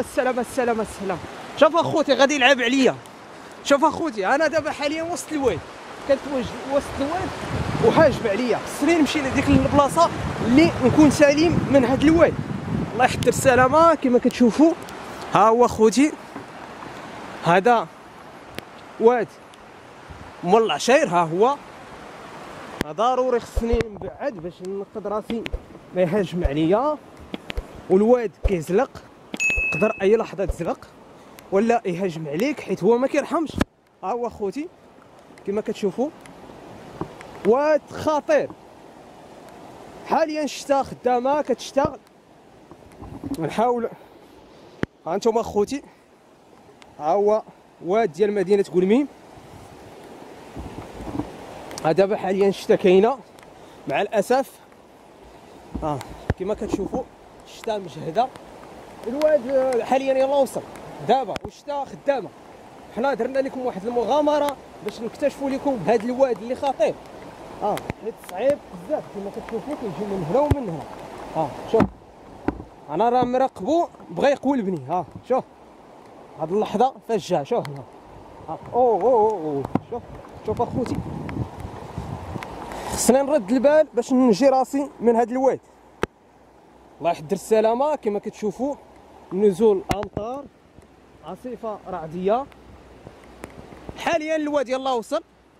شوف اخوتي غادي يلعب عليا. شوف اخوتي انا دابا حاليا وسط الواد، كنتواجد وسط الواد وحاجب عليا، خصني نمشي لديك البلاصه اللي نكون سليم من هاد الواد. الله يحضر السلامه. كما كتشوفوا ها هو اخوتي، هذا واد مول العشاير. ها هو ضروري خصني نبعد باش ننقذ راسي ما يهاجم عليا، والواد كيزلق، يقدر اي لحظه تزلق ولا يهاجم عليك حيت هو ما كيرحمش. ها هو اخوتي كما كتشوفوا واد خطير. حاليا الشتا خدامه كتشتغل، نحاول. ها انتم اخوتي ها هو واد ديال مدينه قلميم. دابا حاليا الشتا كاينه مع الاسف. كما كتشوفوا الشتا مجهده. الواد حاليا يلا وصل دابا والشتا خدامه. حنا درنا لكم واحد المغامره باش نكتشفوا لكم هذا الواد اللي خطير. حيت صعيب بزاف كما كتشوفوا كيجي من هنا ومن هنا. شوف انا راه مراقبو بغى يقولبني. شوف هاد اللحظه فاش جا. شوف هنا. اوه شوف اخوتي خصني نرد البال باش نجي راسي من هاد الواد. الله يحضر السلامه. كما كتشوفوا نزول امطار، عاصفه رعديه. حاليا الواد يلا وصل.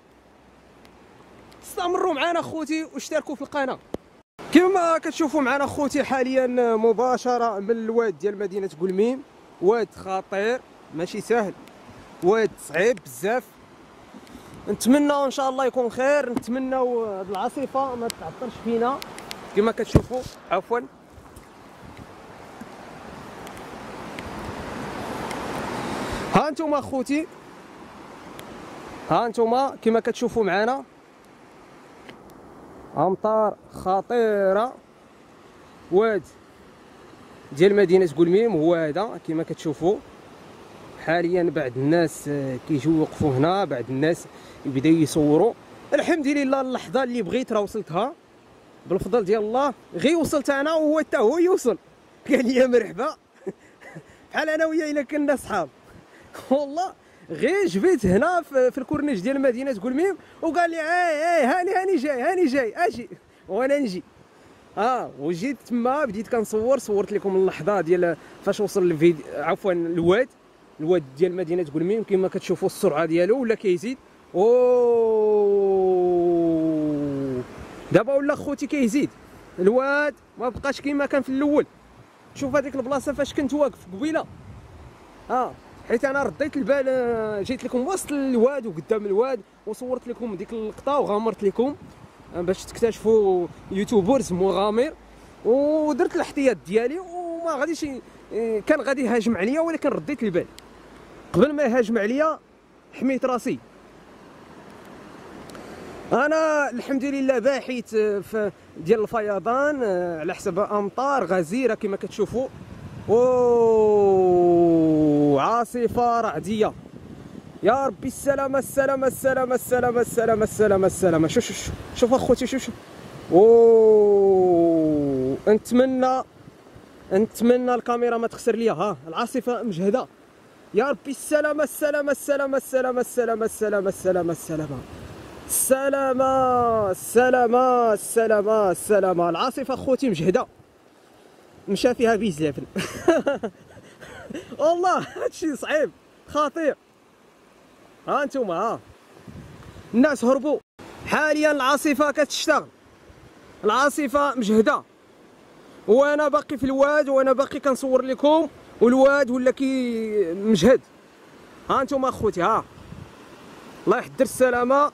استمروا معنا اخوتي واشتركوا في القناه. كما كتشوفوا معنا اخوتي حاليا مباشره من الواد ديال مدينه قلميم. واد خطير ماشي سهل، واد صعيب بزاف. نتمنى ان شاء الله يكون خير، نتمنى هاد العاصفه ما تعطلش فينا. كما كتشوفوا عفوا ها انتم اخوتي، ها انتم كما كتشوفوا معنا امطار خطيره. واد ديال مدينه قلميم هو هذا كما كتشوفوا. حاليا بعض الناس كيجيو يوقفوا هنا، بعض الناس يبداو يصوروا. الحمد لله اللحظه اللي بغيت راه وصلتها بالفضل ديال الله. غير وصلت انا وهو حتى هو يوصل، قال لي مرحبا بحال انا وياه الا كنا صحاب. والله غير جبت هنا في الكورنيش ديال مدينه قلميم وقال لي هاني جاي اجي وانا نجي. وجيت تما بديت كنصور، صورت لكم اللحظه ديال فاش وصل الفيديو عفوا الواد ديال مدينه قلميم. كما كتشوفوا السرعه ديالو ولا كيزيد. دابا ولا خوتي كيزيد الواد، ما بقاش كيما كان في الاول. شوف هذيك البلاصه فاش كنت واقف قبيله، حيت انا رديت البال، جيت لكم وسط الواد وقدام الواد وصورت لكم ديك اللقطه وغامرت لكم باش تكتشفوا يوتيوبرز مغامر، ودرت الاحتياط ديالي وما غاديش كان غادي يهاجم عليا، ولكن رديت البال قبل ما يهاجم عليا حميت راسي. انا الحمد لله باحث في ديال الفيضان على حسب امطار غزيره كما كتشوفوا، عاصفه رعديه. يا ربي السلامه السلامه السلامه السلامه السلامه السلامه السلامه. شوف اخوتي شوف نتمنى الكاميرا ما تخسر ليا. العاصفه مجهده. يا ربي السلامه السلامه السلامه السلامه السلامه السلامه السلامه السلامه السلامه السلامه السلامه السلامه. العاصفه اخوتي مجهده، مشى فيها بزاف. والله هادشي صعيب خطير. انتم الناس هربوا. حاليا العاصفه كتشتغل، العاصفه مجهده، وانا باقي في الواد وانا باقي كنصور لكم، والواد ولا كي مجهد. انتم اخوتي الله يحضر السلامه.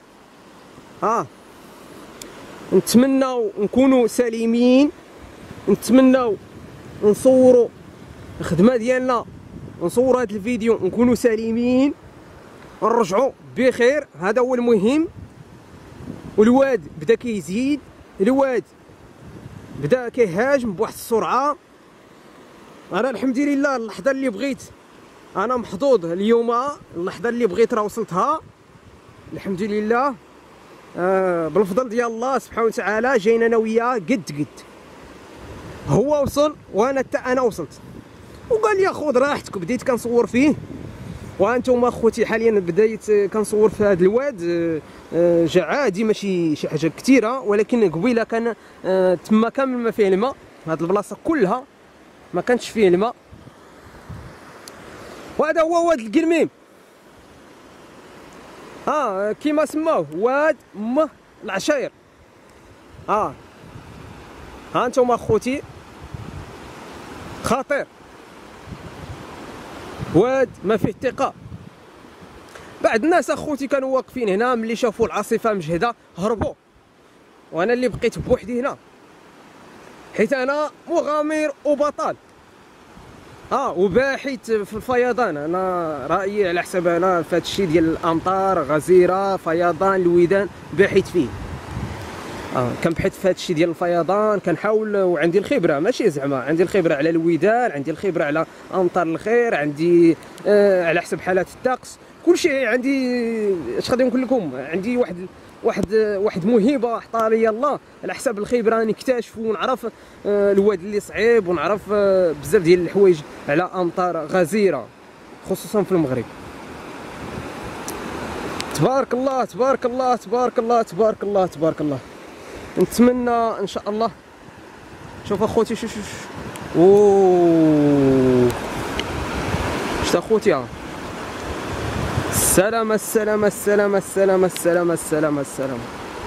نتمناو نكونوا سليمين، نتمناو نصوروا الخدمه ديالنا نصور هذا الفيديو نكونوا سالمين ونرجعوا بخير، هذا هو المهم. والواد بدا كيزيد، الواد بدا كيهاجم بواحد السرعه. انا الحمد لله اللحظه اللي بغيت انا محظوظ اليوم، اللحظه اللي بغيت راه وصلتها الحمد لله. بالفضل ديال الله سبحانه وتعالى جاينا انا وياه قد هو وصل وانا حتى انا وصلت. وقال لي خذ راحتك، بديت كنصور فيه. وانتم اخوتي حاليا بديت كنصور في هذا الواد. جا عادي ماشي شي حاجه كثيره، ولكن قبيله كان تما كامل ما فيه الماء، هاد البلاصه كلها ما كانش فيه الماء. وهذا هو واد القرميم، كيما سماوه واد العشاير. ها انتم اخوتي خطير، واد ما فيه ثقه. بعض الناس اخوتي كانوا واقفين هنا ملي شافوا العاصفه مجهده هربوا، وانا اللي بقيت بوحدي هنا حيت انا مغامر وبطل وباحث في الفيضان. انا رايي على حسب انا في هذا الشيء ديال الامطار، غزيره، فيضان، الودان، باحث فيه. كنبحث في هذا الشيء ديال الفيضان، كنحاول، وعندي الخبره، ماشي زعما عندي الخبره على الودان، عندي الخبره على امطار الخير، عندي على حسب حالات الطقس، كل شيء عندي. اش غادي نقول لكم، عندي واحد موهبه عطاها لي الله على حسب الخبره، نكتشف ونعرف الواد اللي صعيب، ونعرف بزاف ديال الحوايج على امطار غزيره خصوصا في المغرب. تبارك الله تبارك الله تبارك الله تبارك الله تبارك الله. نتمنى ان شاء الله. شوف اخوتي، شوف شفت اخوتي، السلامة السلامة السلامة السلامة السلامة السلامة السلامة.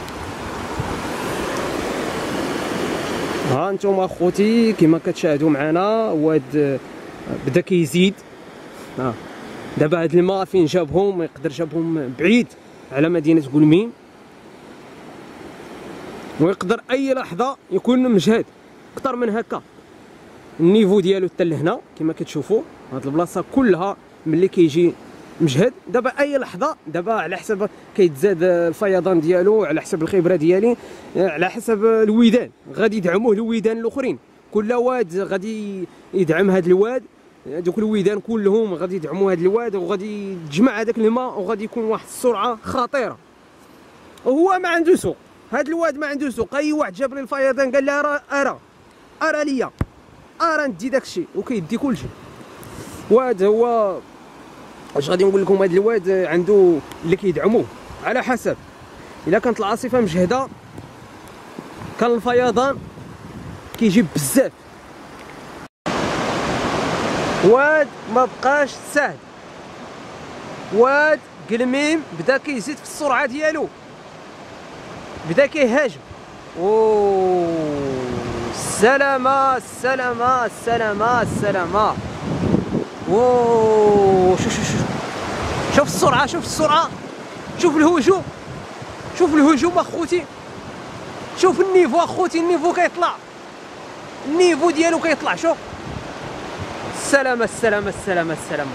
ها انتم اخوتي كما كتشاهدوا معنا، واد بدا كيزيد. دابا هاد الماء فين جابهم؟ يقدر جابهم بعيد على مدينة قلميم، ويقدر اي لحظة يكون مجهد اكثر من هكا. النيفو ديالو حتى لهنا كما كتشوفوا، هاد البلاصة كلها ملي كيجي مجهد. دابا اي لحظه، دابا على حسب كيتزاد الفيضان ديالو، على حسب الخبره ديالي، على حسب الودان غادي يدعموه الودان الاخرين. كل واد غادي يدعم هذا الواد، دوك الودان كلهم غادي يدعموا هذا الواد، وغادي يتجمع هذاك الماء، وغادي يكون واحد السرعه خطيره. وهو ما عنده سوق، هذا الواد ما عنده سوق. اي واحد جاب لي الفيضان قال له ارى ليا، ندي داك الشيء، وكيدي كل شيء. واد هو واش غادي نقول لكم، هذا الواد عنده اللي كيدعموه على حسب. الا كانت العاصفه مجهده كان الفيضان كيجيب بزاف. واد ما بقاش ساهل، واد قلميم بدا كيزيد في السرعه ديالو، بدا كيهاجم. السلامه السلامه السلامه السلامه. شوف السرعه، شوف السرعه، شوف الهجوم، شوف الهجوم اخوتي، شوف النيفو اخوتي، النيفو كيطلع، النيفو ديالو كيطلع. شوف السلامه السلامه السلامه السلامه.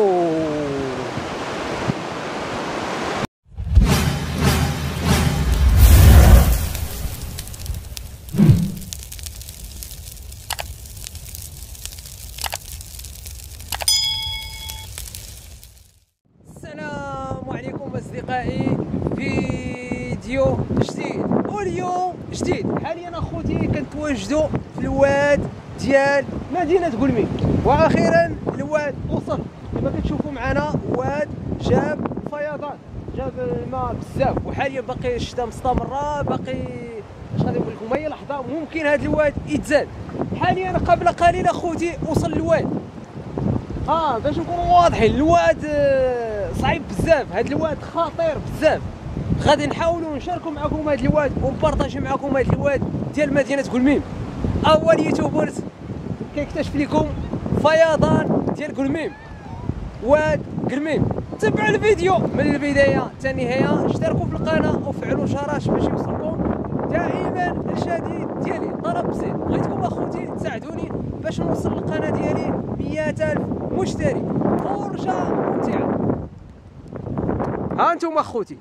السلام عليكم اصدقائي، فيديو جديد واليوم جديد. حاليا اخوتي كنتواجدوا في الواد ديال مدينه قلميم، واخيرا الواد وصل. كما كتشوفوا معنا واد جاب فيضان، جاب الماء بزاف، وحاليا باقي الشتاء مستمره، باقي اش غادي نقول لكم، اي لحظه ممكن هذا الواد يتزاد. حاليا قبل قليل اخوتي وصل الواد. باش نكونوا واضحين، الواد صعيب بزاف، هذا الواد خطير بزاف. غادي نحاولوا نشاركوا معكم هذا الواد ونبارطاجي معكم هذا الواد ديال مدينه قلميم. اول يوتيوبرز كيكتشف لكم فيضان ديال قلميم، واد قلميم. تبعوا الفيديو من البدايه حتى النهايه، اشتركوا في القناه وفعلوا الجرس باش يوصلكم دائما الجديد ديالي. طلب بسيط، بغيتكم اخوتي تساعدوني باش نوصل القناه ديالي 100,000 مشتري، فرجة ممتعة. ها انتم اخوتي،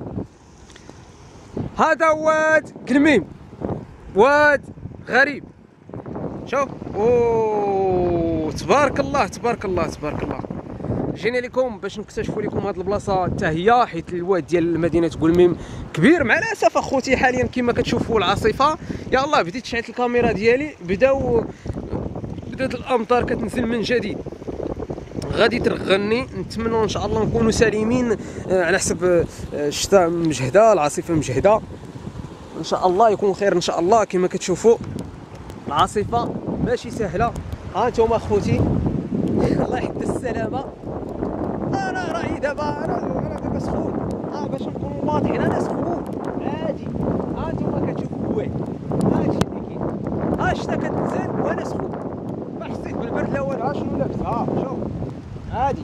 هذا واد قلميم، واد غريب. شوف، اوه تبارك الله تبارك الله تبارك الله. جينا لكم باش نكتشفوا لكم هذه البلاصه حتى هي، حيت الواد ديال مدينه قلميم كبير. مع الاسف اخوتي حاليا كما كتشوفوا العاصفه، يا الله بديت شعلت الكاميرا ديالي، بدات الامطار كتنزل من جديد. غادي ترغني، نتمنى ان شاء الله نكونوا سالمين على حسب الشتاء مجهده، العاصفه مجهده، ان شاء الله يكون خير ان شاء الله. كما كتشوفوا العاصفه ماشي سهله. ها انتم اخوتي، الله يحفظ السلامه. انا راهي دابا انا دابا سخون، باش نكونوا واضحين انا سخون عادي. ها انتم كتشوفوا الواد، هادشي اللي كاين. ها الشتا كتنزل وانا سخون، ما حسيت بالبرد لا والو. ها شنو لابس، ها شوف عادي.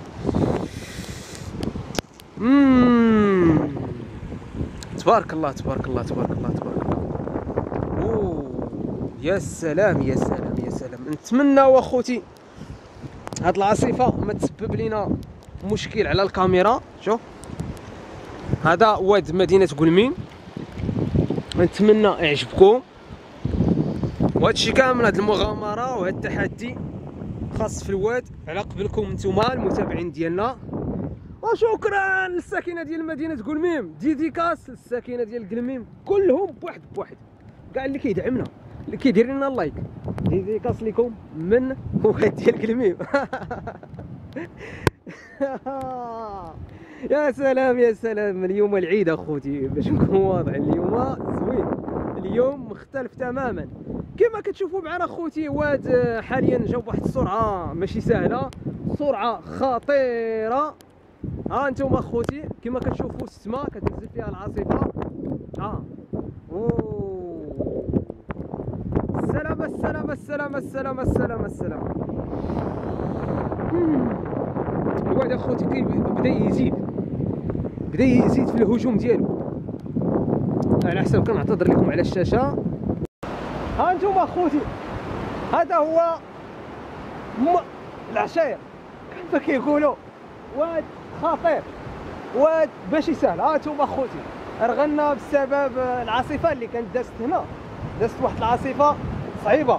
تبارك الله تبارك الله تبارك الله تبارك الله. اوه يا سلام يا سلام يا سلام. نتمنى اخوتي هاد العاصفه ما تسبب لنا مشكل على الكاميرا. شوف هذا واد مدينه قلميم، نتمنى يعجبكم. وهادشي كامل، هاد المغامره وهاد التحدي خاص في الواد على قبلكم نتوما المتابعين ديالنا. وشكرا للساكنه ديال مدينه قلميم، ديديكاس للساكنه ديال قلميم كلهم بواحد بواحد، كاع اللي كيدعمنا اللي كيدير لنا اللايك، ديديكاس لكم من واد ديال قلميم. يا سلام يا سلام. اليوم العيد اخوتي باش نكون واضح، اليوم زوين، اليوم مختلف تماما. كما كتشوفوا معنا اخوتي واد حاليا جا بواحد السرعه ماشي سهله، سرعه خطيره. ها انتم اخوتي كما كتشوفوا السماء كتنزل فيها العاصفه. اوه السلام السلام السلام السلام السلام السلام. الواد اخوتي بدا يزيد في الهجوم ديالو. على حسب كنعتذر لكم على الشاشه. ها انتم اخوتي، هذا هو العشاير كيف كيقولوا، واد خطير، واد ماشي سهل. ها انتم اخوتي رغنا بسبب العاصفه اللي كانت دازت هنا، دازت واحد العاصفه صعيبه.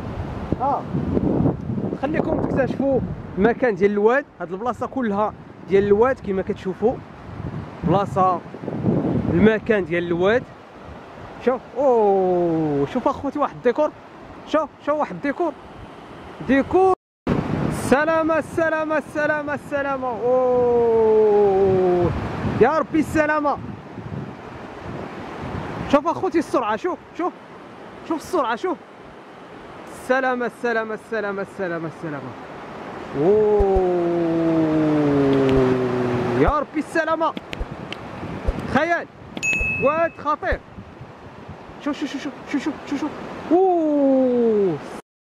خليكم تكتشفوا المكان ديال الواد. هاد البلاصه كلها ديال الواد كما كتشوفوا، بلاصه المكان ديال الواد. شوف اوه شوف اخوتي واحد الديكور، شوف واحد ديكور. السلامة السلامة السلامة السلامة. اوه يا ربي السلامة. شوف اخوتي السرعة، شوف السرعة، شوف السلامة السلامة السلامة السلامة السلامة. اوه يا ربي السلامة، خيال، واد خطير. شوف اوه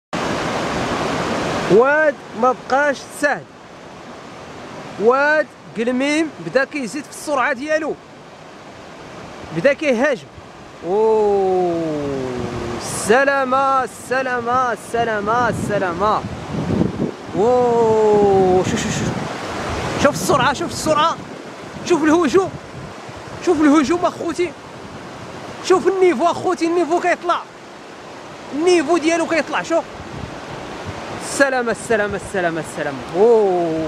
واد ما بقاش سهل. واد قلميم بدا كيزيد في السرعه ديالو، بدا كيهاجم. اوه السلامه السلامه السلامه السلامه. اوه شوف السرعه، شوف السرعه، شوف الهجوم اخوتي، شوف النيفو اخوتي، النيفو كيطلع، النيفو ديالو كيطلع. شوف السلامة السلامة السلامة السلامة. اوه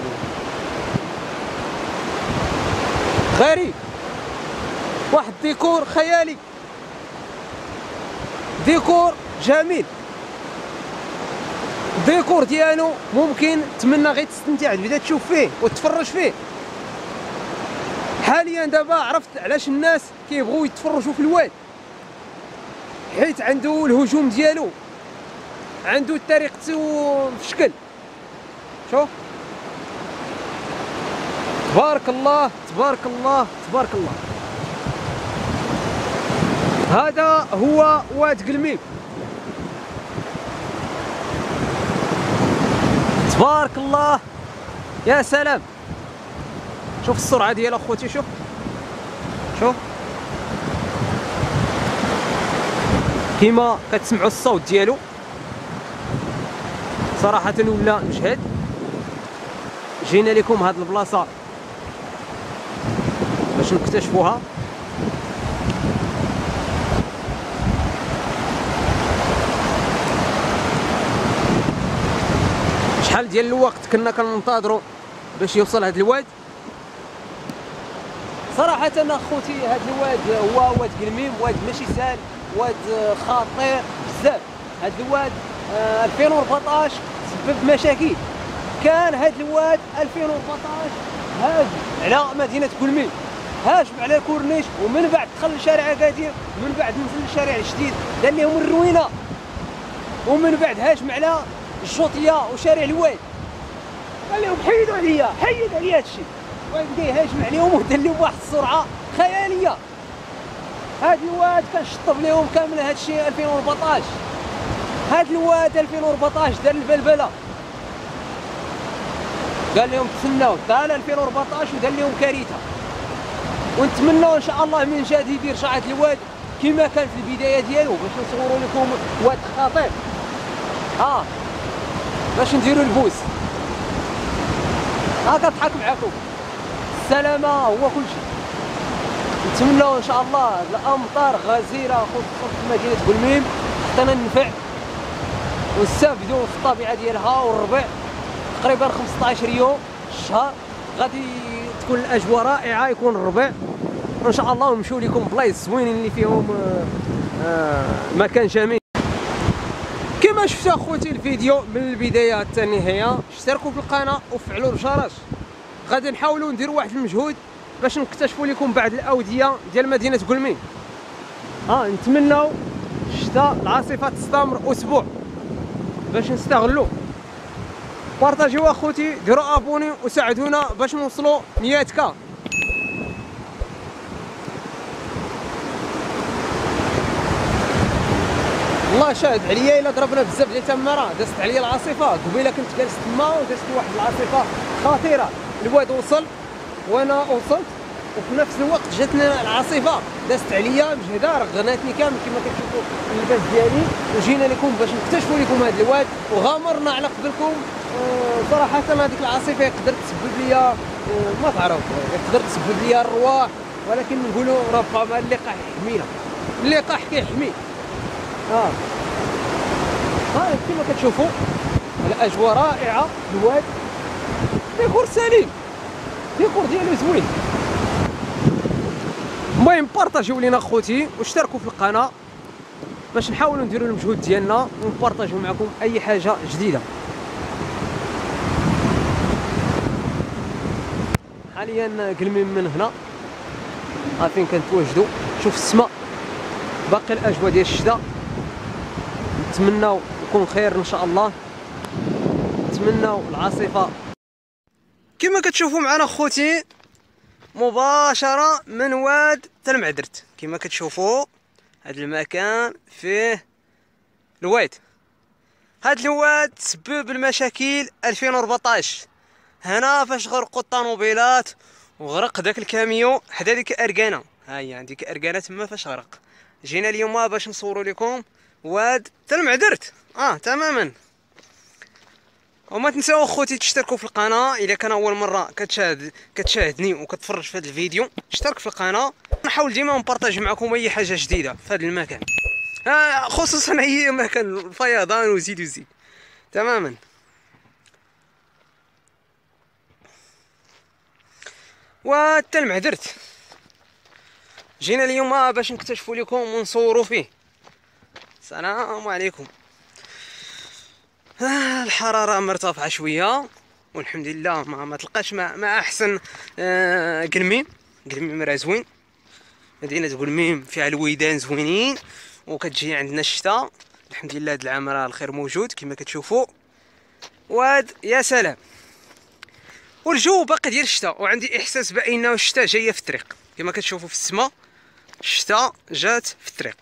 غريب، واحد ديكور خيالي، ديكور جميل. الديكور ديالو ممكن نتمنى غير تستمتع تبدا تشوف فيه وتتفرج فيه. حاليا دابا عرفت علاش الناس كيبغيو يتفرجوا في الواد، حيت عنده الهجوم ديالو، عنده طريقته في شكل. شوف تبارك الله تبارك الله تبارك الله. هذا هو واد قلميم، تبارك الله يا سلام. شوف السرعه ديال اخوتي، شوف كيما كتسمعوا الصوت ديالو، صراحه ولا مجهد. جينا لكم هاد البلاصه باش نكتشفوها. شحال ديال الوقت كنا كننتظروا باش يوصل هاد الواد. صراحه اخوتي هاد الواد هو واد قلميم، واد ماشي سهل، واد خطير بزاف. هاد الواد 2014 سبب مشاكل. كان هاد الواد 2014 هاج على مدينه قلميم، هاجم على الكورنيش، ومن بعد دخل لشارع اكادير، من بعد نزل للشارع الجديد دار لهم الروينه، ومن بعد هاجم على الشوطيه وشارع الواد، قال لهم حيدوا عليا، حيد عليا هادشي، وبدا يهاجم عليهم ودار لهم واحد السرعه خياليه. هاد الواد كان شطب لهم كامل هادشي 2014. هاد الواد 2014 دار البلبله، قال لهم تسناو طال 2014 ودار لهم كارثه. ونتمنوا ان شاء الله من جديد يرجع هاد الواد كما كان في البدايه ديالو، باش نصوروا لكم واد خطير باش نديروا البوس. كنضحك معاكم، السلامه هو كل شيء. نتمنوا ان شاء الله الامطار غزيره خصوصا في مدينه قلميم حتى ننفع ونستافدوا في الطبيعه ديالها. والربيع تقريبا 15 يوم الشهر غادي تكون الاجواء رائعه، يكون الربيع ان شاء الله، ونمشيو لكم بلايص زوينين اللي فيهم مكان جميل. كما شفتوا اخوتي الفيديو من البدايه حتى النهايه، اشتركوا في القناه وفعلوا الجرس. غادي نحاولوا نديروا واحد المجهود باش نكتشفوا لكم بعض الاوديه ديال مدينه قلميم. نتمنوا الشتاء العاصفه تستمر اسبوع باش نستغلوا. بارطاجيو اخوتي، ديروا ابوني وساعدونا باش نوصلوا 100k. الله شاهد عليا الا ضربنا بزاف ديال التماره، دازت عليا العاصفه. قبيله كنت جالس تما ودازت واحد العاصفه خطيره، الواد وصل وانا وصلت، وفي نفس الوقت جاتنا العاصفه دازت عليا مجهده، رغناتني كامل كما كتشوفوا اللباس ديالي. وجينا لكم باش نكتشفوا لكم هذا الواد، وغامرنا على قبلكم. صراحه هذيك العاصفه يقدر تسبب لي ما تعرف، يقدر تسبب لي الرواح، ولكن نقولوا ربما اللقاح يحمينا، اللقاح كيحمي. كما كتشوفوا الاجواء رائعه، الواد ديكور سليم، ديكور ديالو زوين. المهم بارطاجيو لينا اخوتي واشتركوا في القناه باش نحاولوا نديروا المجهود ديالنا ونبارطاجيو معكم اي حاجه جديده. حاليا قلميم من هنا فين كنتواجدوا. شوف السماء، باقي الاجواء ديال الشتاء. نتمناو يكون خير ان شاء الله، نتمناو العاصفه. كما كتشوفوا معنا اخوتي مباشره من واد تلمعدرت. كما كتشوفوا هذا المكان فيه الواد. هذا الواد تسبب المشاكل 2014 هنا فاش غرقوا الطوموبيلات وغرق داك الكاميو حدا ديك اركانه. ها هي عندك اركانه تما فاش غرق. جينا اليوم باش نصوروا لكم واد تلمعدرت تماما. وما تنساو اخوتي تشتركوا في القناه اذا كان اول مره كتشاهدني وكتفرج في هذا الفيديو. اشترك في القناه، نحاول ديما نبارطاج معكم اي حاجه جديده في هذا المكان، خصوصا اي مكان الفيضان وزيد تماما. والتلمعدرت جينا اليوم باش نكتشفوا لكم ونصوروا فيه. السلام عليكم. الحراره مرتفعه شويه والحمد لله، ما تلقاش ما احسن. قلميم راه زوين، مدينه قلميم فيها الويدان زوينين، وكتجي عندنا الشتاء الحمد لله. هاد العام راه الخير موجود كما كتشوفوا. واد يا سلام، والجو باقي ديال الشتاء، وعندي احساس بانه الشتاء جايه في الطريق. كما كتشوفوا في السماء الشتاء جات في الطريق.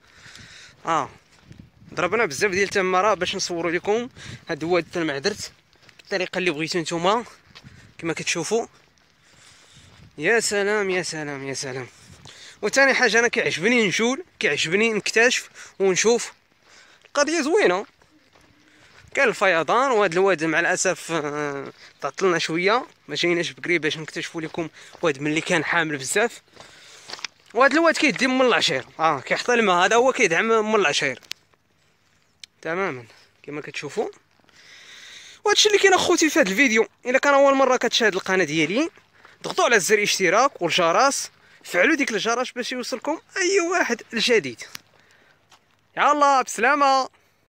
ضربنا بزاف ديال التماره باش نصوروا لكم هاد واد تلمعدرت بالطريقه اللي بغيتو نتوما. كما كتشوفوا يا سلام يا سلام يا سلام. وثاني حاجه انا كيعجبني نجول، كيعجبني نكتشف ونشوف. القضيه زوينه، كاين الفيضان. وهذا الواد مع الاسف تعطلنا شويه، ما جيناش بكري باش نكتشفوا لكم واد ملي كان حامل بزاف. وهذا الواد كيدي من العشير، كيحط الماء، هذا هو كيدعم من العشير تماما كما كتشوفوا. وهادشي اللي كاين اخوتي في هذا الفيديو. الا كان اول مره كتشاهد القناه ديالي ضغطوا على زر الاشتراك والجرس، فعلوا ديك الجرس باش يوصلكم اي واحد الجديد. يلا بسلامه.